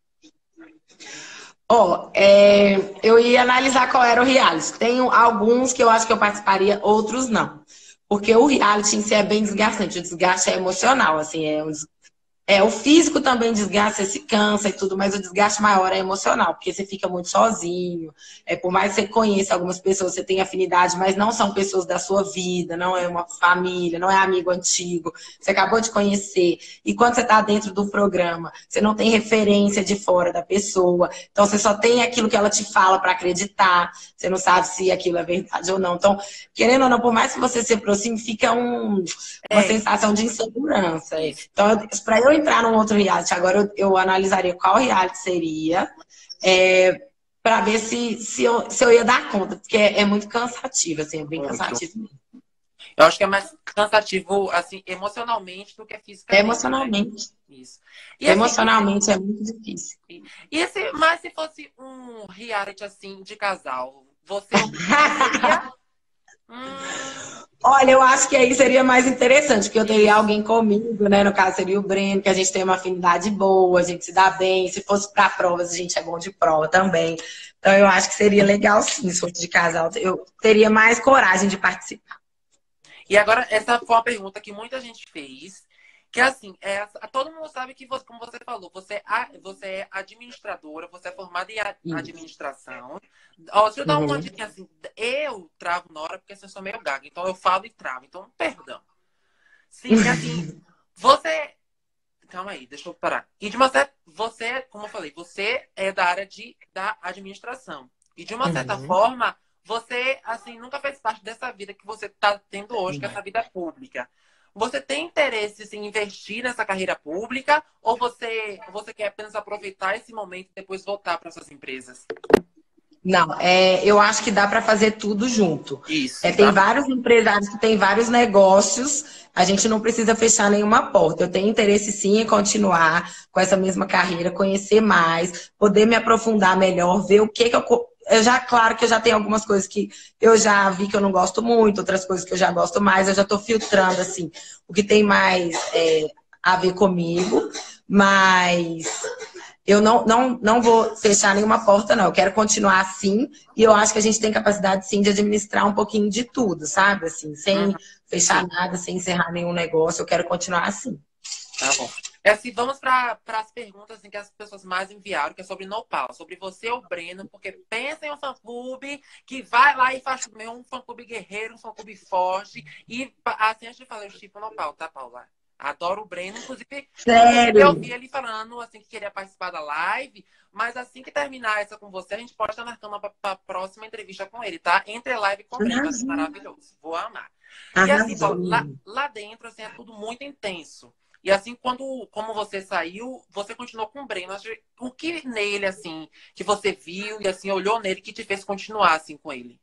Ó, é, eu ia analisar qual era o reality. Tem alguns que eu acho que eu participaria, outros não. Porque o reality em si é bem desgastante, o desgaste é emocional, assim, é um des- é, o físico também desgasta, você se cansa e tudo, mas o desgaste maior é emocional, porque você fica muito sozinho. É, por mais que você conheça algumas pessoas, você tem afinidade, mas não são pessoas da sua vida, não é uma família, não é amigo antigo, você acabou de conhecer. E quando você está dentro do programa, você não tem referência de fora da pessoa, então você só tem aquilo que ela te fala para acreditar, você não sabe se aquilo é verdade ou não. Então, querendo ou não, por mais que você se aproxime, fica um, uma É, sensação de insegurança. É. isso. Então, para eu entrar num outro reality, agora eu, eu analisaria qual reality seria, é, para ver se, se, eu, se eu ia dar conta, porque é, é muito cansativo, assim, é bem Muito. cansativo mesmo. Eu acho que é mais cansativo, assim, emocionalmente do que É fisicamente, né? emocionalmente. Isso. E assim, e se, Emocionalmente é muito difícil. e se, mas se fosse um reality assim de casal, você optaria? Hum, Olha, eu acho que aí seria mais interessante, porque eu teria alguém comigo, né? No caso, seria o Breno, que a gente tem uma afinidade boa, a gente se dá bem. Se fosse para provas, a gente é bom de prova também. Então, eu acho que seria legal, sim, se fosse de casal. Eu teria mais coragem de participar. E agora, essa foi uma pergunta que muita gente fez. Que assim, é, todo mundo sabe que, você, como você falou, você, é a- você é administradora, você é formada em a- Isso. administração. Ó, deixa eu dar uma Uhum. dica assim. Eu travo na hora porque assim, eu sou meio gaga. Então eu falo e travo. Então, perdão. Sim, e assim, você. Calma aí, deixa eu parar. E de uma certa. Você, como eu falei, você é da área de, da administração. E de uma certa Uhum. forma, você, assim, nunca fez parte dessa vida que você está tendo hoje, que é essa vida pública. você tem interesse assim, em investir nessa carreira pública ou você, você quer apenas aproveitar esse momento e depois voltar para suas empresas? Não, é, eu acho que dá para fazer tudo junto. É, Isso, tem tá? vários empresários que têm vários negócios, a gente não precisa fechar nenhuma porta. Eu tenho interesse sim em continuar com essa mesma carreira, conhecer mais, poder me aprofundar melhor, ver o que, que eu. Eu já, claro que eu já tenho algumas coisas que eu já vi que eu não gosto muito, outras coisas que eu já gosto mais, eu já estou filtrando assim, o que tem mais é, a ver comigo, mas eu não, não, não vou fechar nenhuma porta, não. Eu quero continuar assim. E eu acho que a gente tem capacidade, sim, de administrar um pouquinho de tudo, sabe? Assim, Uhum, sem fechar sim, nada, sem encerrar nenhum negócio. Eu quero continuar assim. tá bom. É assim, vamos para as perguntas assim, que as pessoas mais enviaram, que é sobre Nopal, sobre você ou Breno, porque pensa em um fã-clube que vai lá e faz também um fã-clube guerreiro, um fã-clube forte. E assim, antes de falar, eu tipo Nopal, tá, Paula? Adoro o Breno, inclusive, inclusive eu Sério? vi ele falando assim que queria participar da live, mas assim que terminar essa com você, a gente pode estar marcando para a próxima entrevista com ele, tá? Entre live com o Breno, vai ser Arrasou. maravilhoso. Vou amar. E assim, Arrasou. Paulo, lá, lá dentro assim, é tudo muito intenso. E assim, quando, como você saiu, você continuou com o Breno. O que nele, assim, que você viu e assim, olhou nele que te fez continuar assim com ele?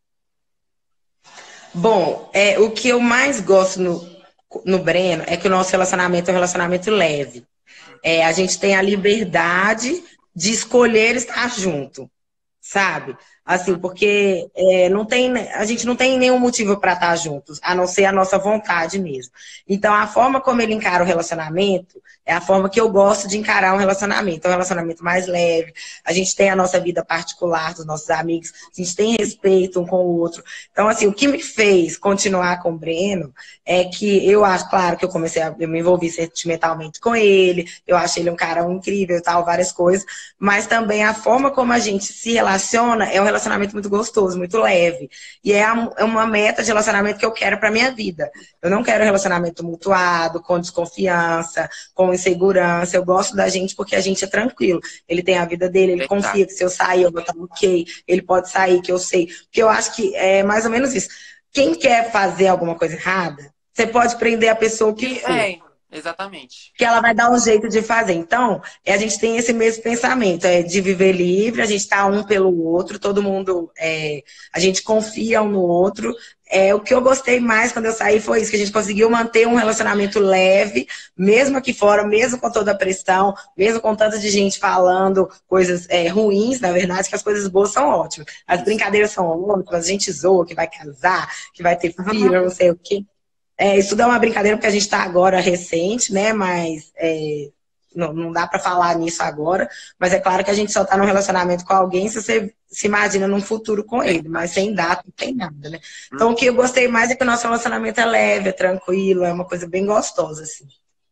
Bom, é, o que eu mais gosto no, no Breno é que o nosso relacionamento é um relacionamento leve. É, a gente tem a liberdade de escolher estar junto, sabe? Assim, Uhum. porque é, não tem, a gente não tem nenhum motivo para estar juntos, a não ser a nossa vontade mesmo. Então, a forma como ele encara o relacionamento é a forma que eu gosto de encarar um relacionamento. É um relacionamento mais leve, a gente tem a nossa vida particular dos nossos amigos, a gente tem respeito um com o outro. Então, assim, o que me fez continuar com o Breno é que eu acho, claro, que eu comecei a eu me envolver sentimentalmente com ele, eu achei ele um cara incrível e tal, várias coisas, mas também a forma como a gente se relaciona é um relacionamento muito gostoso, muito leve. E é uma meta de relacionamento que eu quero para minha vida. Eu não quero relacionamento mutuado, com desconfiança, com insegurança. Eu gosto da gente porque a gente é tranquilo. Ele tem a vida dele, ele Verdade. confia que se eu sair eu vou estar ok, ele pode sair, que eu sei. Porque eu acho que é mais ou menos isso. Quem quer fazer alguma coisa errada, você pode prender a pessoa o que E for, é, exatamente. que ela vai dar um jeito de fazer. Então, a gente tem esse mesmo pensamento, é de viver livre, a gente está um pelo outro, todo mundo, é, a gente confia um no outro. É, o que eu gostei mais quando eu saí foi isso, que a gente conseguiu manter um relacionamento leve, mesmo aqui fora, mesmo com toda a pressão, mesmo com tanta de gente falando coisas é, ruins, na verdade, que as coisas boas são ótimas. As Isso. brincadeiras são ótimas, a gente zoa que vai casar, que vai ter filho, não sei o quê. É, isso tudo é uma brincadeira porque a gente está agora recente, né? Mas é, não, não dá para falar nisso agora. Mas é claro que a gente só está num relacionamento com alguém se você se imagina num futuro com ele, mas Verdade. sem data, não tem nada, né? Então o que Uhum. eu gostei mais é que o nosso relacionamento é leve, é tranquilo, é uma coisa bem gostosa, assim.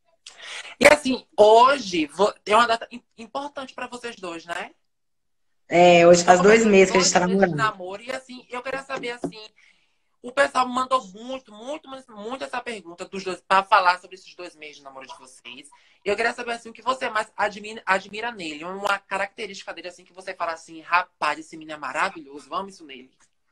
E assim, hoje vo- tem uma data im- importante para vocês dois, né? É, hoje Estão faz dois completando meses que a gente dois está meses de namorando. namoro e assim, eu queria saber assim, o pessoal mandou muito, muito, muito, muito essa pergunta dos dois para falar sobre esses dois meses de namoro de vocês. Eu queria saber assim o que você mais admira, admira nele, uma característica dele assim que você fala assim, rapaz, esse menino é maravilhoso, vamos isso nele.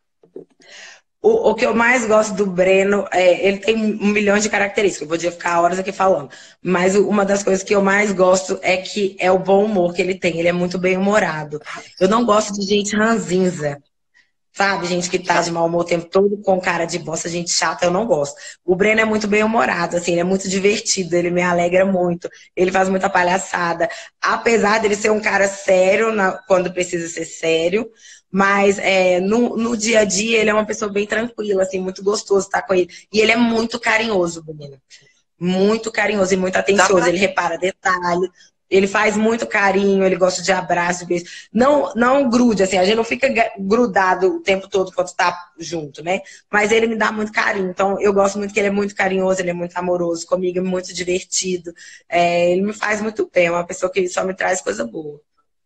O, o que eu mais gosto do Breno, é, ele tem um milhão de características, eu podia ficar horas aqui falando. Mas o- uma das coisas que eu mais gosto é que é o bom humor que ele tem. Ele é muito bem-humorado. Eu não gosto de gente ranzinza, sabe? Gente que tá Já. de mau humor o tempo todo com cara de bosta, gente chata, eu não gosto. O Breno é muito bem-humorado, assim, ele é muito divertido, ele me alegra muito, ele faz muita palhaçada. Apesar dele ser um cara sério na- quando precisa ser sério, mas é, no, no dia a dia ele é uma pessoa bem tranquila, assim, muito gostoso estar com ele. E ele é muito carinhoso, menino. Muito carinhoso e muito Dá atencioso. pra Ele repara detalhes, ele faz muito carinho, ele gosta de abraço, de beijo. Não, não grude, assim, a gente não fica grudado o tempo todo quando tá junto, né? Mas ele me dá muito carinho. Então, eu gosto muito que ele é muito carinhoso, ele é muito amoroso comigo, é muito divertido. É, ele me faz muito bem, é uma pessoa que só me traz coisa boa.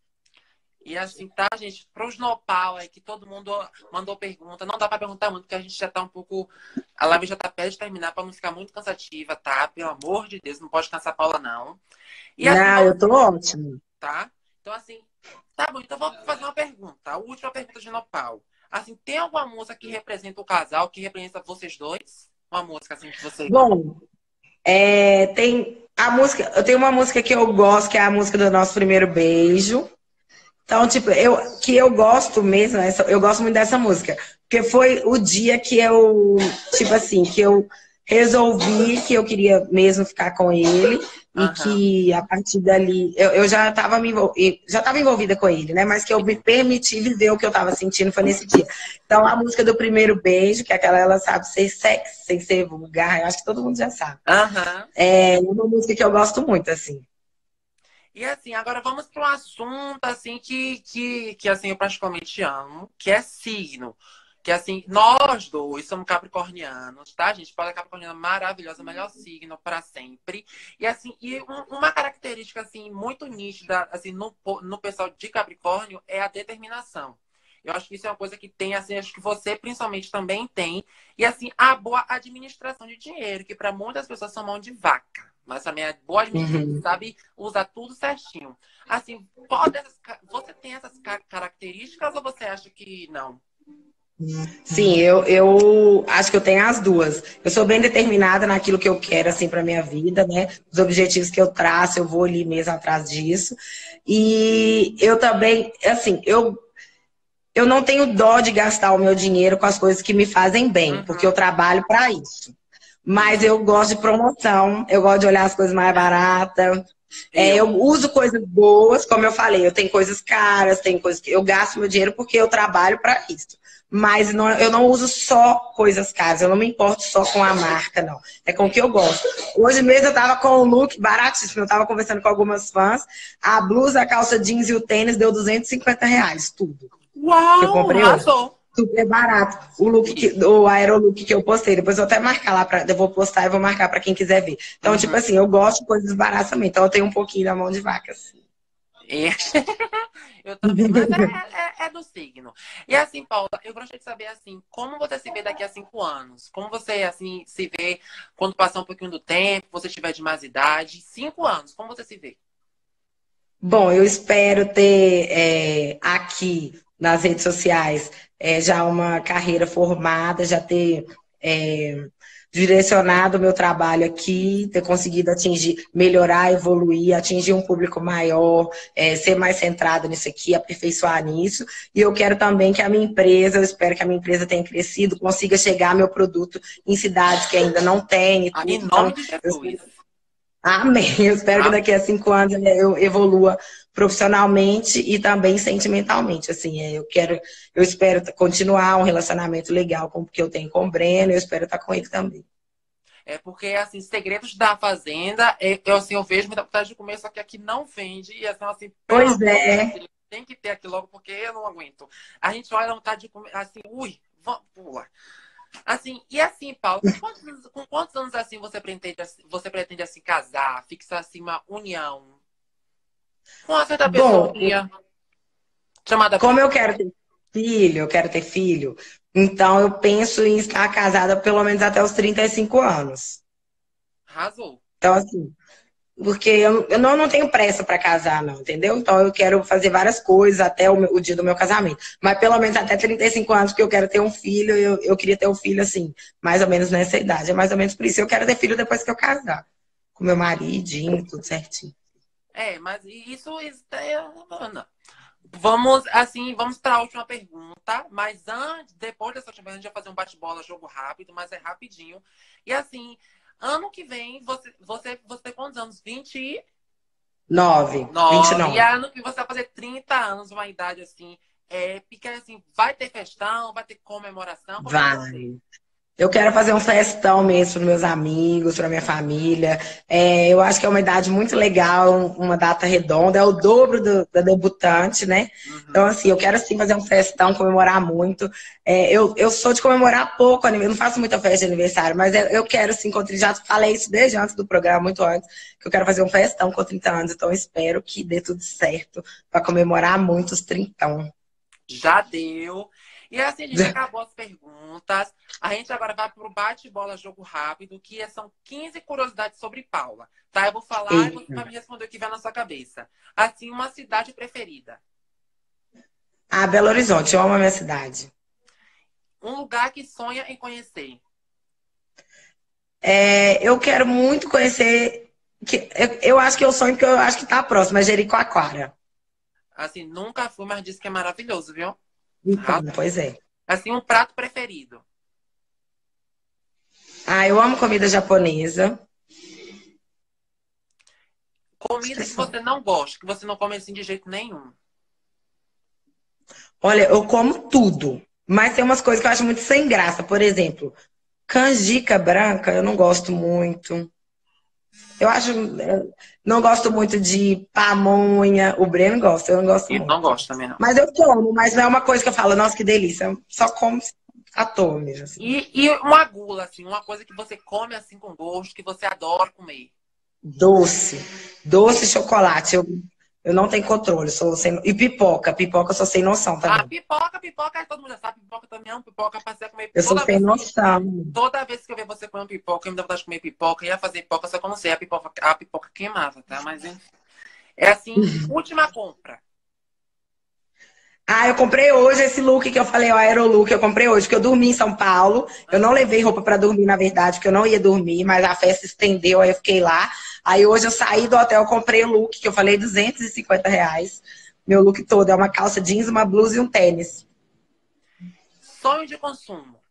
E assim, tá, gente? Para os Nopal aí, que todo mundo mandou pergunta. Não dá para perguntar muito, porque a gente já tá um pouco. A live já tá perto de terminar para não ficar muito cansativa, tá? Pelo amor de Deus, não pode cansar a Paula, não. E assim, Não, vamos. eu tô ótimo. Tá? Então, assim, tá bom. Então, vou fazer uma pergunta. A última pergunta de Nopal. Assim, tem alguma música que representa o casal, que representa vocês dois? Uma música assim que você. Bom, É, tem a música, eu tenho uma música que eu gosto, que é a música do nosso primeiro beijo. Então, tipo, eu, que eu gosto mesmo, essa- eu gosto muito dessa música. Porque foi o dia que eu, tipo assim, que eu resolvi que eu queria mesmo ficar com ele e Aham. que a partir dali eu, eu já estava me envol- e- já estava envolvida com ele, né? Mas que eu me permiti viver o que eu estava sentindo foi nesse dia. Então, a música do primeiro beijo, que é aquela ela sabe ser sexy, sem ser vulgar, eu acho que todo mundo já sabe. Aham. É uma música que eu gosto muito, assim. E assim, agora vamos para um assunto assim que, que, que assim eu particularmente amo, que é signo. Que assim, nós dois somos capricornianos, tá, gente? Paula é capricorniana maravilhosa, melhor signo para sempre. E assim, e um- uma característica assim muito nítida assim no, po- no pessoal de Capricórnio é a determinação. Eu acho que isso é uma coisa que tem, assim, acho que você principalmente também tem. E assim, a boa administração de dinheiro, que para muitas pessoas são mão de vaca. Mas também é boa administração, Uhum. sabe? Usa tudo certinho. Assim, qual dessas, ca- você tem essas ca- características ou você acha que não? Sim, eu, eu acho que eu tenho as duas. Eu sou bem determinada naquilo que eu quero, assim, para minha vida, né? Os objetivos que eu traço, eu vou ali mesmo atrás disso. E eu também, assim, eu, eu não tenho dó de gastar o meu dinheiro com as coisas que me fazem bem, porque eu Uhum. trabalho para isso. Mas Isso. eu gosto de promoção, eu gosto de olhar as coisas mais baratas. É, eu Eu. uso coisas boas, como eu falei, eu tenho coisas caras, tenho coisas que eu gasto meu dinheiro porque eu trabalho para isso. Mas não, eu não uso só coisas caras, eu não me importo só com a marca, não. É com o que eu gosto. Hoje mesmo eu tava com um look baratíssimo, eu tava conversando com algumas fãs, a blusa, a calça jeans e o tênis deu duzentos e cinquenta reais, tudo que eu Uau, comprei hoje. arrasou. Super barato. O look que, Isso. o aerolook que eu postei. Depois eu vou até marcar lá, pra, eu vou postar e vou marcar para quem quiser ver. Então, tipo Uhum. assim, eu gosto de coisas baratas também. Então, eu tenho um pouquinho da mão de vaca, assim. É. Eu também, mas é, é, é do signo. E assim, Paula, eu gostaria de saber assim, como você se vê daqui a cinco anos? Como você assim se vê quando passar um pouquinho do tempo, você tiver de mais idade? Cinco anos, como você se vê? Bom, eu espero ter é, aqui nas redes sociais é, já uma carreira formada, já ter é, direcionado o meu trabalho aqui, ter conseguido atingir, melhorar, evoluir, atingir um público maior, é, ser mais centrada nisso aqui, aperfeiçoar nisso. E eu quero também que a minha empresa, eu espero que a minha empresa tenha crescido, consiga chegar meu produto em cidades que ainda não tem e Ah, em tudo. nome Então, de eu Jesus. espero Amém. Eu espero que Ah, daqui a cinco anos eu evolua profissionalmente e também sentimentalmente. Assim, é, eu quero, eu espero continuar um relacionamento legal com o que eu tenho com o Breno. Eu espero estar com ele também. é porque assim, segredos da fazenda, é, eu assim, eu vejo muita vontade de comer, só que aqui não vende. E assim, assim, pelo Pois amor de é. Deus, tem que ter aqui logo, porque eu não aguento. A gente olha a vontade de comer, assim, ui, vamos, pula. Assim, e assim, Paulo, com quantos, anos- com quantos anos assim você pretende, assim, você pretende assim casar, fixar assim uma união com uma certa Bom, pessoinha chamada como Breno? eu quero ter filho, eu quero ter filho, então eu penso em estar casada pelo menos até os trinta e cinco anos. Arrasou. Então, assim, porque eu, eu não, não tenho pressa para casar, não, entendeu? Então eu quero fazer várias coisas até o, meu- o dia do meu casamento. Mas pelo menos até trinta e cinco anos, porque eu quero ter um filho, eu, eu queria ter um filho assim, mais ou menos nessa idade. É mais ou menos por isso. Eu quero ter filho depois que eu casar. Com meu maridinho, tudo certinho. É, mas isso, isso é, Ana. Vamos, assim, vamos para a última pergunta. Mas antes, depois dessa última, a gente vai fazer um bate-bola, jogo rápido, mas é rapidinho. E assim, ano que vem, você, você, você tem quantos anos? vinte e Nove, vinte e nove. E nove. ano que você vai fazer trinta anos, uma idade assim, épica, assim, vai ter festão, vai ter comemoração, como é que vai ser? Vai. Eu quero fazer um festão mesmo para meus amigos, para minha família. É, eu acho que é uma idade muito legal, uma data redonda, é o dobro do, da debutante, né? Então, Uhum. assim, eu quero sim fazer um festão, comemorar muito. É, eu, eu sou de comemorar pouco, eu não faço muita festa de aniversário, mas eu, eu quero sim, com, já falei isso desde antes do programa, muito antes, que eu quero fazer um festão com trinta anos, então eu espero que dê tudo certo para comemorar muito os trinta. Já deu. E assim, a gente acabou as perguntas. A gente agora vai para o bate-bola jogo rápido, que são quinze curiosidades sobre Paula. Tá? Eu vou falar e você vai me responder o que vier na sua cabeça. Assim, uma cidade preferida. Ah, Belo Horizonte, eu amo a minha cidade. Um lugar que sonha em conhecer. É, eu quero muito conhecer. Que, eu, eu acho que eu sonho porque eu acho que tá próximo, é Jericoacoara. Assim, nunca fui, mas disse que é maravilhoso, viu? Então, Ah, pois é. assim, um prato preferido. Ah, eu amo comida japonesa. Acho que Comida que só. você não gosta, que você não come assim de jeito nenhum. Olha, eu como tudo, mas tem umas coisas que eu acho muito sem graça. Por exemplo, canjica branca, eu não gosto muito. Eu acho. Eu não gosto muito de pamonha. O Breno gosta, eu não gosto Eu não muito. gosto também, não. Mas eu como, mas não é uma coisa que eu falo, nossa, que delícia. Eu só como à toa mesmo, assim. E, e uma gula, assim, uma coisa que você come assim com gosto, que você adora comer. Doce. Doce e chocolate. Eu, eu não tenho controle. Sou sem... E pipoca. Pipoca eu sou sem noção Ah, também. pipoca, pipoca, todo mundo já sabe, pipoca também é um pipoca, passei a comer Eu sou toda sem vez que noção. toda vez que eu ver você comendo pipoca, eu me dá vontade de comer pipoca, eu ia fazer pipoca, só que eu não sei, a pipoca, a pipoca queimava, tá? Mas enfim. É assim, última compra. Ah, eu comprei hoje esse look que eu falei, o aerolook, eu comprei hoje, porque eu dormi em São Paulo. Eu não Aham. levei roupa para dormir, na verdade, porque eu não ia dormir, mas a festa estendeu, aí eu fiquei lá. Aí hoje eu saí do hotel, comprei o look, que eu falei duzentos e cinquenta reais. Meu look todo é uma calça jeans, uma blusa e um tênis. Sonho de consumo.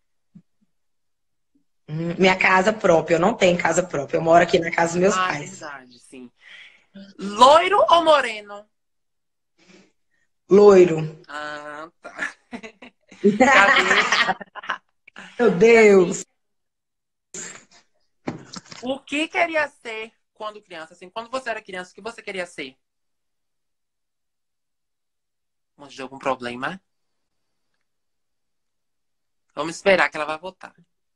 Hum, Minha casa própria, eu não tenho casa própria, eu moro aqui na casa dos meus Ah, é pais. verdade, sim. Loiro ou moreno? Loiro. Ah, tá. Cadê? Meu E assim, Deus. o que queria ser quando criança? Assim, quando você era criança, o que você queria ser? Mas de algum problema? Vamos esperar que ela vai voltar.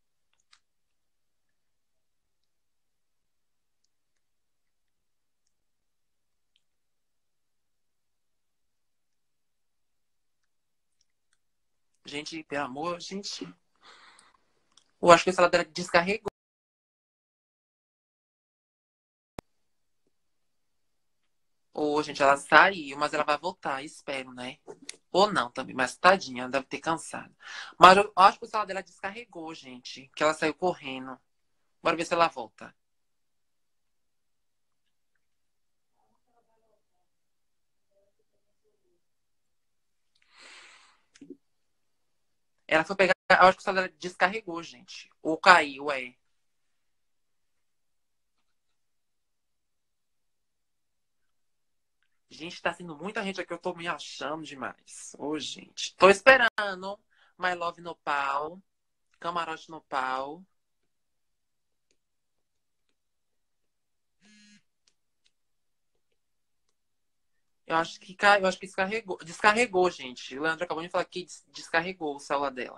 Gente, pelo amor, gente. Eu acho que o celular dela descarregou. Ou, gente, ela saiu, mas ela vai voltar, espero, né? Ou não também, mas tadinha, ela deve ter cansado. Mas eu acho que o celular dela descarregou, gente. Que ela saiu correndo. Bora ver se ela volta. Ela foi pegar. Eu acho que o celular dela descarregou, gente. Ou caiu, é. Gente, tá sendo muita gente aqui, eu tô me achando demais. Ô, gente. Tô esperando. My Love no pau. Camarote no pau. Eu acho que cai, eu acho que descarregou. Descarregou, gente. O Leandro acabou de falar que des- descarregou o celular dela.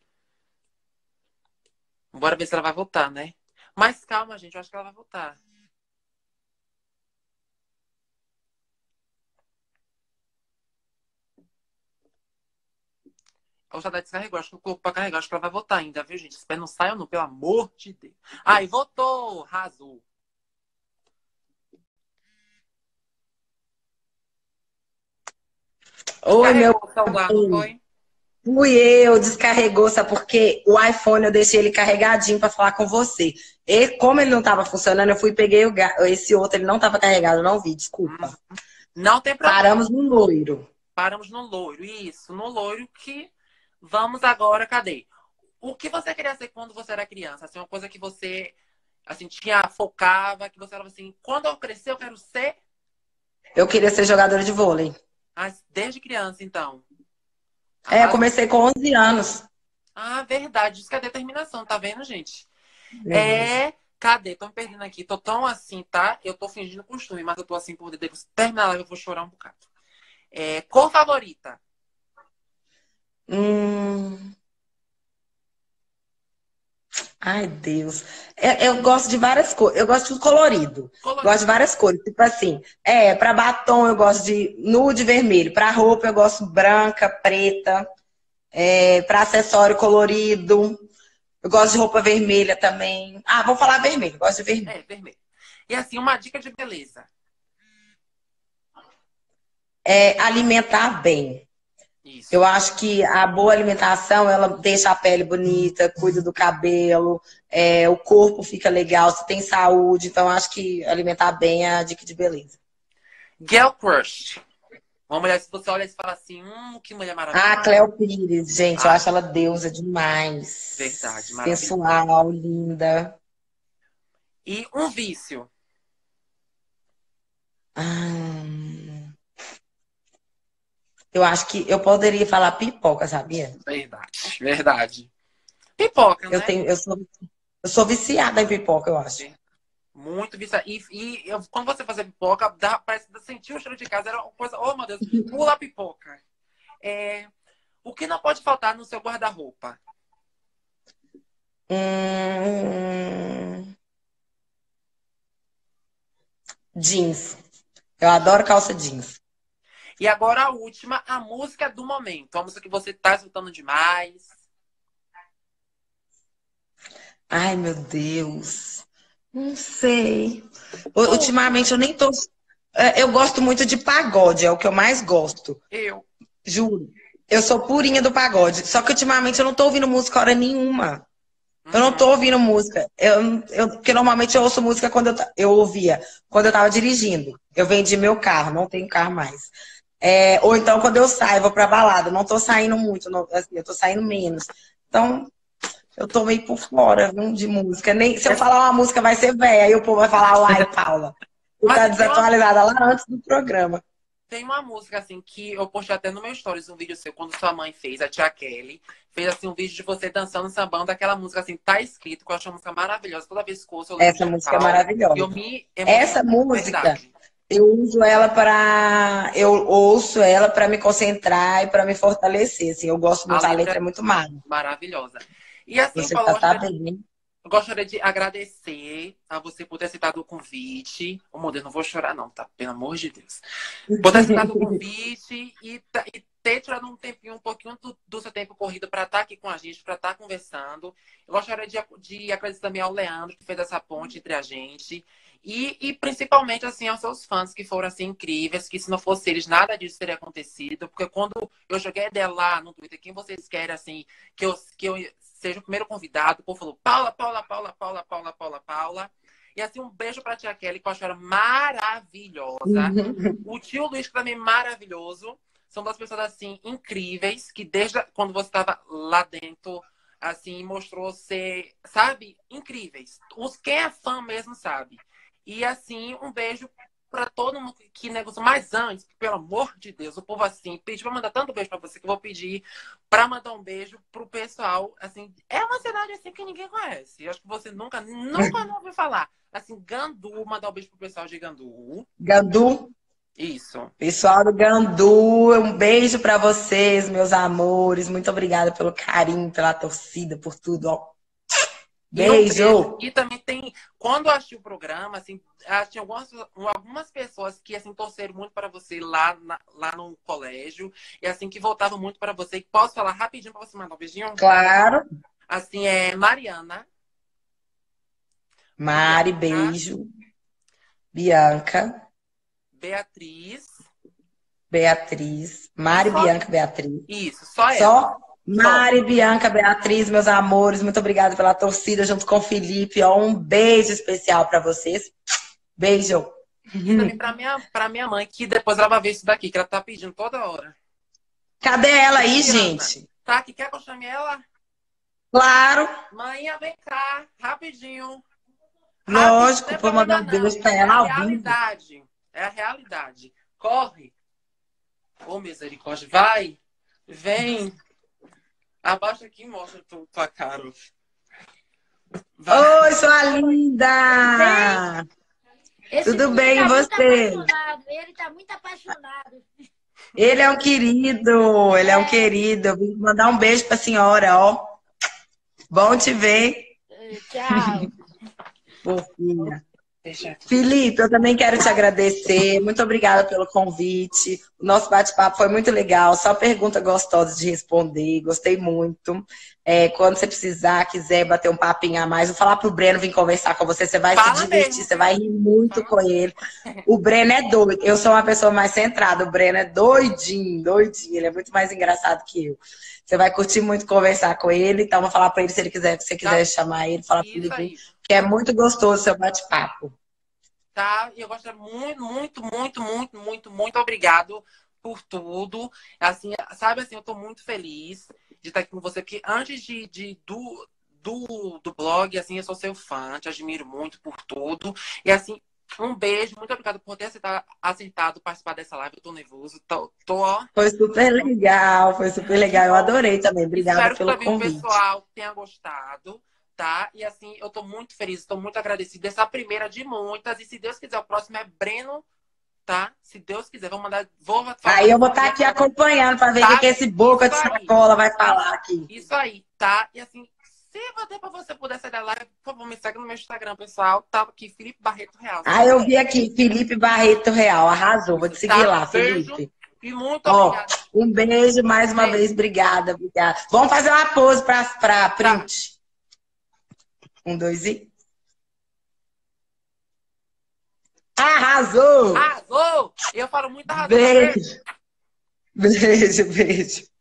Bora ver se ela vai voltar, né? Mas calma, gente, eu acho que ela vai voltar. O celular descarregou, acho que eu coloco pra carregar, acho que ela vai voltar ainda, viu, gente? Espero não saia não, pelo amor de Deus. Ai, voltou! Arrasou. Oi, meu Descarregou o celular, não bem. foi? Fui eu, descarregou, sabe por quê? O iPhone eu deixei ele carregadinho para falar com você. E como ele não estava funcionando, eu fui e peguei o ga- esse outro, ele não estava carregado, eu não vi, Hum, desculpa. não tem problema. Paramos no loiro. Paramos no loiro. Isso, no loiro que vamos agora, cadê? O que você queria ser quando você era criança? Assim, uma coisa que você assim tinha focava, que você falava assim, quando eu crescer eu quero ser, Eu queria ser jogadora de vôlei. mas desde criança, então. É, eu Arrasou. comecei com onze anos. Ah, verdade. Isso que é determinação, tá vendo, gente? É. É. Cadê? Tô me perdendo aqui. Tô tão assim, tá? Eu tô fingindo costume, mas eu tô assim por dentro. Se terminar a live, eu vou chorar um bocado. É, cor favorita? Hum, ai, Deus. Eu, eu gosto de várias cores. Eu gosto de colorido. Gosto de Colorido. várias cores. Tipo assim, é, para batom eu gosto de nude vermelho. Para roupa eu gosto branca, preta. É, para acessório colorido. Eu gosto de roupa vermelha também. Ah, vou falar vermelho. Gosto de vermelho. É, vermelho. E assim, uma dica de beleza. É alimentar bem. Isso. Eu acho que a boa alimentação, ela deixa a pele bonita, cuida do cabelo, é, o corpo fica legal, você tem saúde. Então, eu acho que alimentar bem é a dica de beleza. Girl crush. Uma mulher, se você olha e fala assim, hum, que mulher Ah, maravilhosa. Cleo Pires, gente, eu Ah, acho ela deusa demais. verdade, maravilhosa. Sensual, linda. E um vício. Ah, eu acho que eu poderia falar pipoca, sabia? Verdade, verdade. Pipoca, Eu né? tenho, eu sou, eu sou viciada em pipoca, eu acho. Muito viciada. E, e eu- quando você fazia pipoca, dá, parece que sentir o cheiro de casa. Era uma coisa, oh meu Deus, pula a pipoca. É, o que não pode faltar no seu guarda-roupa? Hum, jeans. Eu adoro calça jeans. E agora a última, a música do momento. A música que você tá escutando demais. Ai, meu Deus. Não sei. U- Tudo. Ultimamente eu nem tô. é, Eu gosto muito de pagode, é o que eu mais gosto. Eu. Juro. Eu sou purinha do pagode. Só que ultimamente eu não tô ouvindo música hora nenhuma. Eu não Uhum. tô ouvindo música. Eu, eu, porque normalmente eu ouço música quando eu, ta- eu ouvia, quando eu tava dirigindo. Eu vendi meu carro, não tenho carro mais. É, ou então quando eu saio, vou pra balada. Não tô saindo muito, não- assim, eu tô saindo menos. Então, eu tô meio por fora, viu, de música. Nem, se eu falar uma música vai ser velha, aí o povo vai falar, uai, Paula. Você Mas tá tem uma, desatualizada lá antes do programa. tem uma música, assim, que eu postei até no meu stories, um vídeo seu, quando sua mãe fez, a tia Kelly, fez, assim, um vídeo de você dançando sambando, aquela música, assim, tá escrito, que eu acho uma música maravilhosa. Toda vez que eu ouço, eu lembro Essa de música é Paula. E maravilhosa. eu me Essa emociono, música, verdade. eu uso ela para. Eu ouço ela para me concentrar e para me fortalecer. Assim, eu gosto A muito, a letra letra é é muito magra. maravilhosa. E assim, Você Paula, tá, eu tá gostaria de, bem, hein? eu gostaria de agradecer a você por ter aceitado o convite. Ô, meu Deus, não vou chorar, não, tá? Pelo amor de Deus. Por ter aceitado o convite e, ta- e ter tirado um tempinho, um pouquinho do, do seu tempo corrido para estar aqui com a gente, para estar conversando. Eu gostaria de, de agradecer também ao Leandro, que fez essa ponte entre a gente. E, e principalmente, assim, aos seus fãs, que foram, assim, incríveis, que se não fosse eles, nada disso teria acontecido. Porque quando eu joguei a ideia lá no Twitter, quem vocês querem, assim, que eu, que eu seja o primeiro convidado, o povo falou Paula, Paula, Paula, Paula, Paula, Paula, Paula. E, assim, um beijo pra tia Kelly, que eu acho ela maravilhosa. O tio Luiz, que também é maravilhoso. São duas pessoas, assim, incríveis, que desde quando você estava lá dentro, assim, mostrou ser, sabe, incríveis. Os, quem é fã mesmo sabe. E, assim, um beijo pra todo mundo que negociou. Mas antes, pelo amor de Deus, o povo, assim, pediu pra mandar tanto beijo pra você que eu vou pedir pra mandar um beijo pro pessoal, assim, é uma cidade, assim, que ninguém conhece. Eu acho que você nunca, nunca não ouviu falar. Assim, Gandu, mandar um beijo pro pessoal de Gandu. Gandu, Isso. pessoal do Gandu, um beijo para vocês, meus amores. Muito obrigada pelo carinho, pela torcida, por tudo. Ó. E um beijo. Beijo! E também tem, quando eu assisti o programa, assim, ah, tinha algumas, algumas pessoas que, assim, torceram muito para você lá, na- lá no colégio. E, assim, que voltavam muito para você. Posso falar rapidinho para você mandar um beijinho? Claro. Assim, é Mariana, Mari, Bianca, beijo. Bianca, Beatriz. Beatriz. E Mari, só Bianca, Beatriz. isso, só ela. Só Só. Mari, Bianca, Beatriz, meus amores, muito obrigada pela torcida junto com o Felipe. Ó, um beijo especial para vocês. Beijo. E também para minha, para minha mãe, que depois ela vai ver isso daqui, que ela tá pedindo toda hora. Cadê ela aí, Luciana, gente? tá aqui, quer que eu chame ela? Claro, Mãinha, vem cá, rapidinho. Rapidinho, não lógico, é vou mandar problema um beijo não. para É ela a ao vivo. realidade. É a realidade. Corre. Ô, misericórdia. Vai. Vem. Abaixa aqui e mostra tu, tua cara. Vai. Oi, sua Tudo bem? linda! Esse Tudo menino bem, e tá muito você? apaixonado. Ele tá muito apaixonado. Ele é um querido, ele é um É, querido. Eu vim mandar um beijo para a senhora, ó. Bom te ver, eh, tchau. fofinha. Deixa aqui. Felipe, eu também quero te agradecer. Muito obrigada pelo convite. O nosso bate-papo foi muito legal. Só pergunta gostosa de responder. Gostei muito. É, quando você precisar, quiser bater um papinho a mais, vou falar pro Breno vir conversar com você. Você vai Fala se divertir, mesmo, você viu? vai rir muito Fala. com ele. O Breno é doido. Eu sou uma pessoa mais centrada. O Breno é doidinho, doidinho. Ele é muito mais engraçado que eu. Você vai curtir muito conversar com ele. Então, vou falar para ele se ele quiser, se você quiser chamar ele, falar para ele Isso vir, aí. que é muito gostoso o seu bate-papo. Tá? E eu gostaria muito, muito, muito, muito, muito, muito obrigado por tudo. Assim, sabe assim, eu tô muito feliz de estar aqui com você, porque antes de, de do, do, do blog, assim, eu sou seu fã, te admiro muito por tudo. E assim, um beijo, muito obrigado por ter aceitado, aceitado participar dessa live. Eu tô nervoso, tô, tô ó. Foi super legal, foi super legal. Eu adorei também. Obrigada Espero que pelo também o convite. pessoal tenha gostado, tá? E assim, eu tô muito feliz, tô muito agradecida. Essa primeira de muitas. E se Deus quiser, o próximo é Breno, tá? Se Deus quiser, vou mandar. Vou falar. Aí eu vou estar aqui acompanhando para ver o Tá? que, que esse boca de Isso aí. sacola vai falar aqui. Isso aí, tá? E assim, se até pra você puder sair da live, por favor, me segue no meu Instagram, pessoal. Tá aqui, Felipe Barreto Real. Ah, eu vi aqui, Felipe Barreto Real, arrasou. Vou te seguir Tá? lá, Beijo Felipe. e muito Ó, obrigada. um beijo mais uma Beijo. vez, obrigada, obrigada. Vamos fazer uma pose para print. Um, dois e. Arrasou! Arrasou! Eu falo muito arrasou. Beijo. Beijo, beijo.